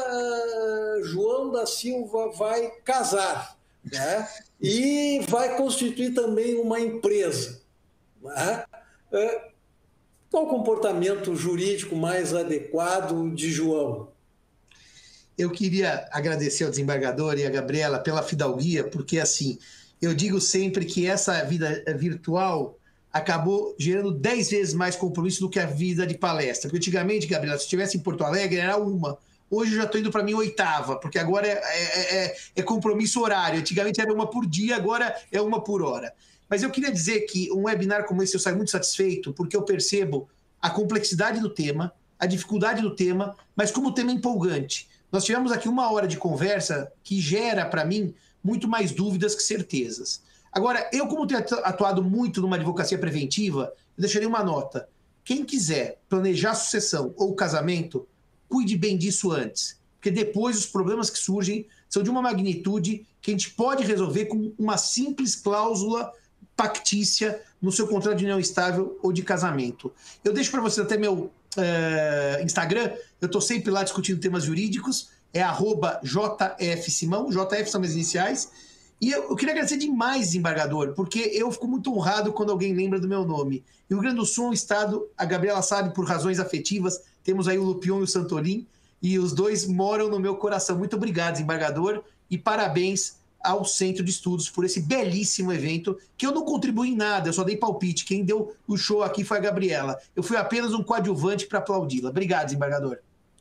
João da Silva vai casar, né? E vai constituir também uma empresa, né? Qual o comportamento jurídico mais adequado de João? Eu queria agradecer ao desembargador e à Gabriela pela fidalguia, porque, assim, eu digo sempre que essa vida virtual acabou gerando 10 vezes mais compromisso do que a vida de palestra. Porque antigamente, Gabriela, se estivesse em Porto Alegre, era uma. Hoje eu já estou indo para minha 8ª, porque agora é compromisso horário. Antigamente era uma por dia, agora é uma por hora. Mas eu queria dizer que um webinar como esse eu saio muito satisfeito, porque eu percebo a complexidade do tema, a dificuldade do tema, mas como o tema é empolgante. Nós tivemos aqui 1 hora de conversa que gera, para mim, muito mais dúvidas que certezas. Agora, eu, como tenho atuado muito numa advocacia preventiva, eu deixaria uma nota. Quem quiser planejar a sucessão ou o casamento, cuide bem disso antes. Porque depois os problemas que surgem são de uma magnitude que a gente pode resolver com uma simples cláusula pactícia no seu contrato de união estável ou de casamento. Eu deixo para vocês até meu Instagram, eu estou sempre lá discutindo temas jurídicos, é @JFSimão, JF são minhas iniciais, e eu queria agradecer demais, desembargador, porque eu fico muito honrado quando alguém lembra do meu nome. E o Rio Grande do Sul é um estado, a Gabriela sabe, por razões afetivas, temos aí o Lupion e o Santolim, e os dois moram no meu coração. Muito obrigado, desembargador, e parabéns ao Centro de Estudos por esse belíssimo evento, que eu não contribuí em nada, eu só dei palpite. Quem deu o show aqui foi a Gabriela. Eu fui apenas um coadjuvante para aplaudi-la. Obrigado, desembargador.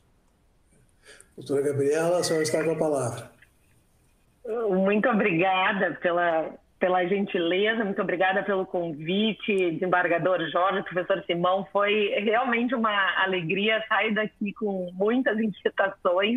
Doutora Gabriela, a senhora está com a palavra. Muito obrigada pela gentileza, muito obrigada pelo convite, desembargador Jorge, professor Simão. Foi realmente uma alegria sair daqui com muitas inquietações.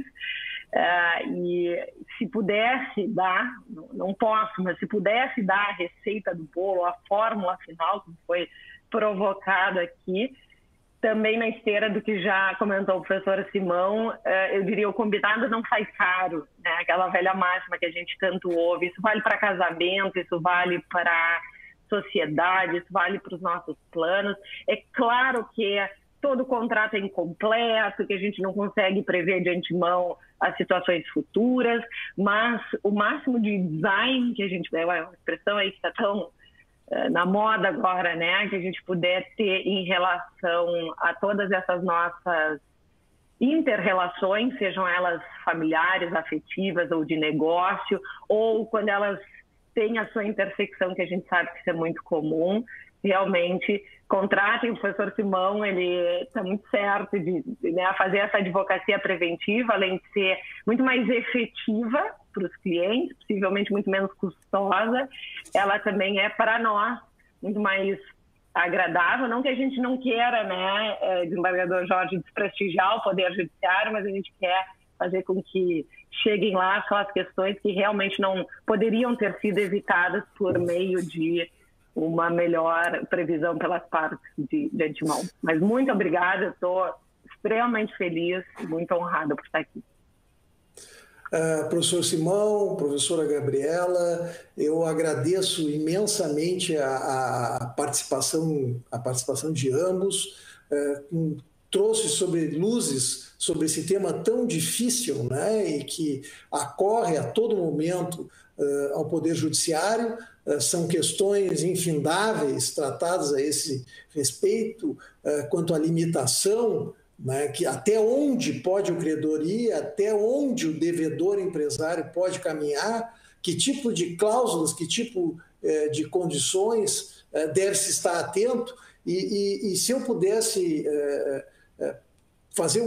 E se pudesse dar, não posso, mas se pudesse dar a receita do bolo, a fórmula final que foi provocada aqui, também na esteira do que já comentou o professor Simão, eu diria: o combinado não sai caro, né? Aquela velha máxima que a gente tanto ouve. Isso vale para casamento, isso vale para sociedade, isso vale para os nossos planos. É claro que todo contrato é incompleto, que a gente não consegue prever de antemão as situações futuras, mas o máximo de design que a gente... É uma expressão aí que está tão na moda agora, né? Que a gente puder ter em relação a todas essas nossas inter-relações, sejam elas familiares, afetivas ou de negócio, ou quando elas têm a sua intersecção, que a gente sabe que isso é muito comum. realmente contratem o professor Simão, ele está muito certo de né, fazer essa advocacia preventiva, além de ser muito mais efetiva para os clientes, possivelmente muito menos custosa, ela também é para nós muito mais agradável, não que a gente não queira, né, desembargador Jorge, desprestigiar o Poder Judiciário, mas a gente quer fazer com que cheguem lá só as questões que realmente não poderiam ter sido evitadas por meio de uma melhor previsão pelas partes de antemão. Mas muito obrigada, estou extremamente feliz e muito honrada por estar aqui. Professor Simão, professora Gabriela, eu agradeço imensamente a participação de ambos, trouxe luzes sobre esse tema tão difícil, né, e que ocorre a todo momento ao Poder Judiciário. São questões infindáveis tratadas a esse respeito, quanto à limitação, né, que até onde pode o credor ir, até onde o devedor empresário pode caminhar, que tipo de cláusulas, que tipo de condições deve-se estar atento. E se eu pudesse fazer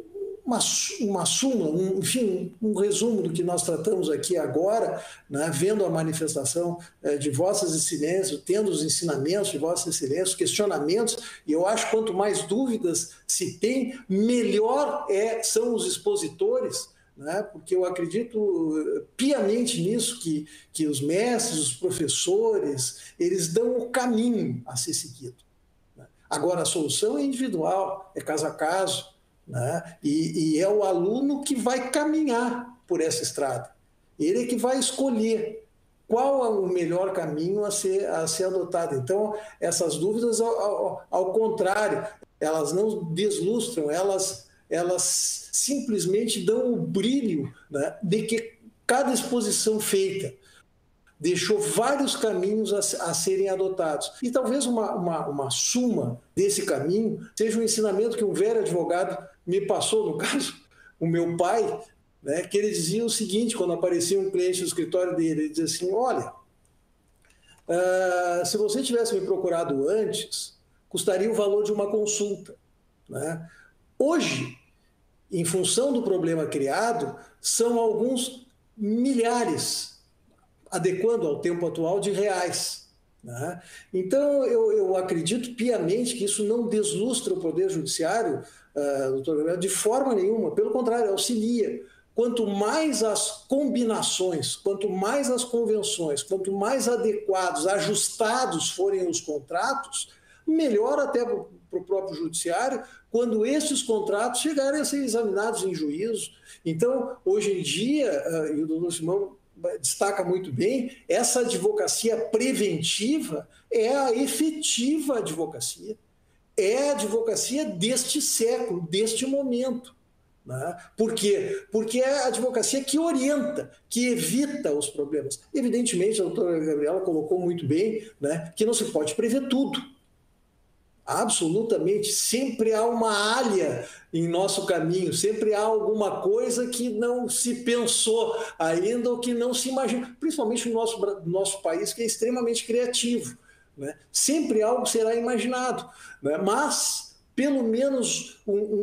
uma súmula, enfim, um resumo do que nós tratamos aqui agora, né, vendo a manifestação de Vossas Excelências, tendo os ensinamentos de Vossas Excelências, questionamentos, e eu acho que quanto mais dúvidas se tem, melhor são os expositores, né, porque eu acredito piamente nisso, que os mestres, os professores, eles dão o caminho a ser seguido. Né? Agora, a solução é individual, é caso a caso, né? E é o aluno que vai caminhar por essa estrada. Ele é que vai escolher qual é o melhor caminho a ser adotado. Então, essas dúvidas, ao contrário, elas não deslustram, elas simplesmente dão o brilho, né, de que cada exposição feita deixou vários caminhos a serem adotados. E talvez uma suma desse caminho seja um ensinamento que um velho advogado me passou, no caso, o meu pai, né, que ele dizia o seguinte, quando aparecia um cliente no escritório dele, ele dizia assim, olha, se você tivesse me procurado antes, custaria o valor de uma consulta. Né? Hoje, em função do problema criado, são alguns milhares, adequando ao tempo atual, de reais. Né? Então, eu acredito piamente que isso não deslustra o Poder Judiciário, doutor Gabriel, de forma nenhuma, pelo contrário, auxilia. Quanto mais as combinações, quanto mais as convenções, quanto mais adequados, ajustados forem os contratos, melhor até para o próprio judiciário, quando esses contratos chegarem a ser examinados em juízo. Então, hoje em dia, e o doutor Simão destaca muito bem, essa advocacia preventiva é a efetiva advocacia. É a advocacia deste século, deste momento. Né? Por quê? Porque é a advocacia que orienta, que evita os problemas. Evidentemente, a doutora Gabriela colocou muito bem, né, que não se pode prever tudo. Absolutamente. Sempre há uma alha em nosso caminho, sempre há alguma coisa que não se pensou ainda ou que não se imagina, principalmente no nosso país, que é extremamente criativo. Né? Sempre algo será imaginado, né? Mas pelo menos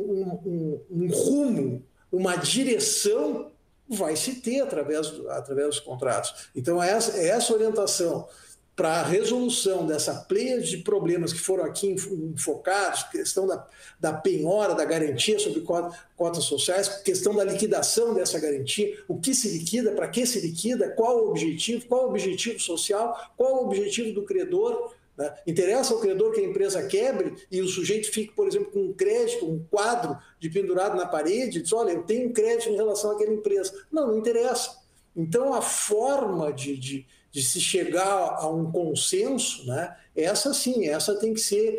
um rumo, uma direção vai se ter através dos contratos. Então, essa orientação para a resolução dessa pleia de problemas que foram aqui enfocados, questão da penhora, da garantia sobre cotas sociais, questão da liquidação dessa garantia, o que se liquida, para que se liquida, qual o objetivo social, qual o objetivo do credor. Né? Interessa ao credor que a empresa quebre e o sujeito fique, por exemplo, com um crédito, um quadro de pendurado na parede, e diz, olha, eu tenho um crédito em relação àquela empresa. Não interessa. Então, a forma de se chegar a um consenso, né, essa sim, essa tem que ser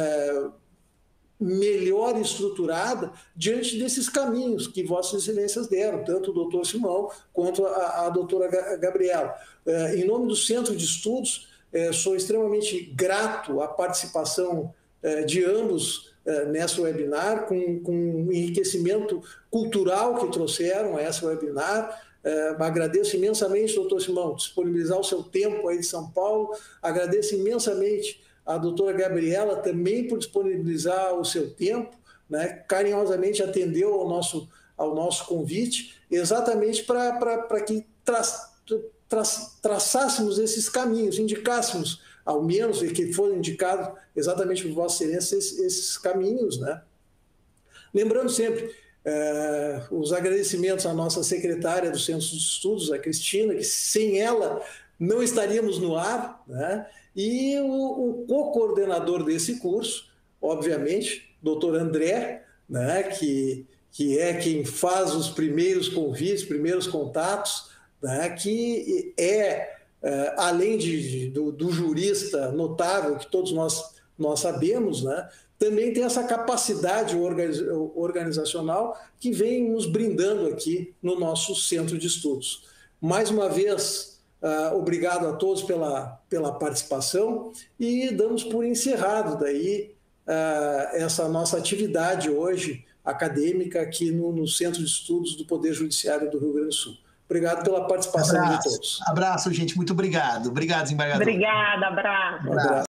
melhor estruturada diante desses caminhos que Vossas Excelências deram, tanto o doutor Simão quanto a doutora Gabriela. Em nome do Centro de Estudos, sou extremamente grato à participação de ambos nessa webinar, com o enriquecimento cultural que trouxeram a essa webinar. Agradeço imensamente, doutor Simão, disponibilizar o seu tempo aí de São Paulo. Agradeço imensamente a doutora Gabriela também por disponibilizar o seu tempo, né, carinhosamente atendeu ao nosso convite, exatamente para que traçássemos esses caminhos, indicássemos, ao menos, e que foram indicados exatamente por Vossa Excelência esses caminhos, né? Lembrando sempre os agradecimentos à nossa secretária do Centro de Estudos, a Cristina, que sem ela não estaríamos no ar, né? E o co-coordenador desse curso, obviamente, doutor André, né? que é quem faz os primeiros convites, primeiros contatos, né? Que além do jurista notável que todos nós sabemos, né? Também tem essa capacidade organizacional que vem nos brindando aqui no nosso centro de estudos. Mais uma vez, obrigado a todos pela participação e damos por encerrado daí essa nossa atividade hoje acadêmica aqui no Centro de Estudos do Poder Judiciário do Rio Grande do Sul. Obrigado pela participação de todos. Abraço, gente. Muito obrigado. Obrigado, desembargador. Obrigada, abraço. Um abraço.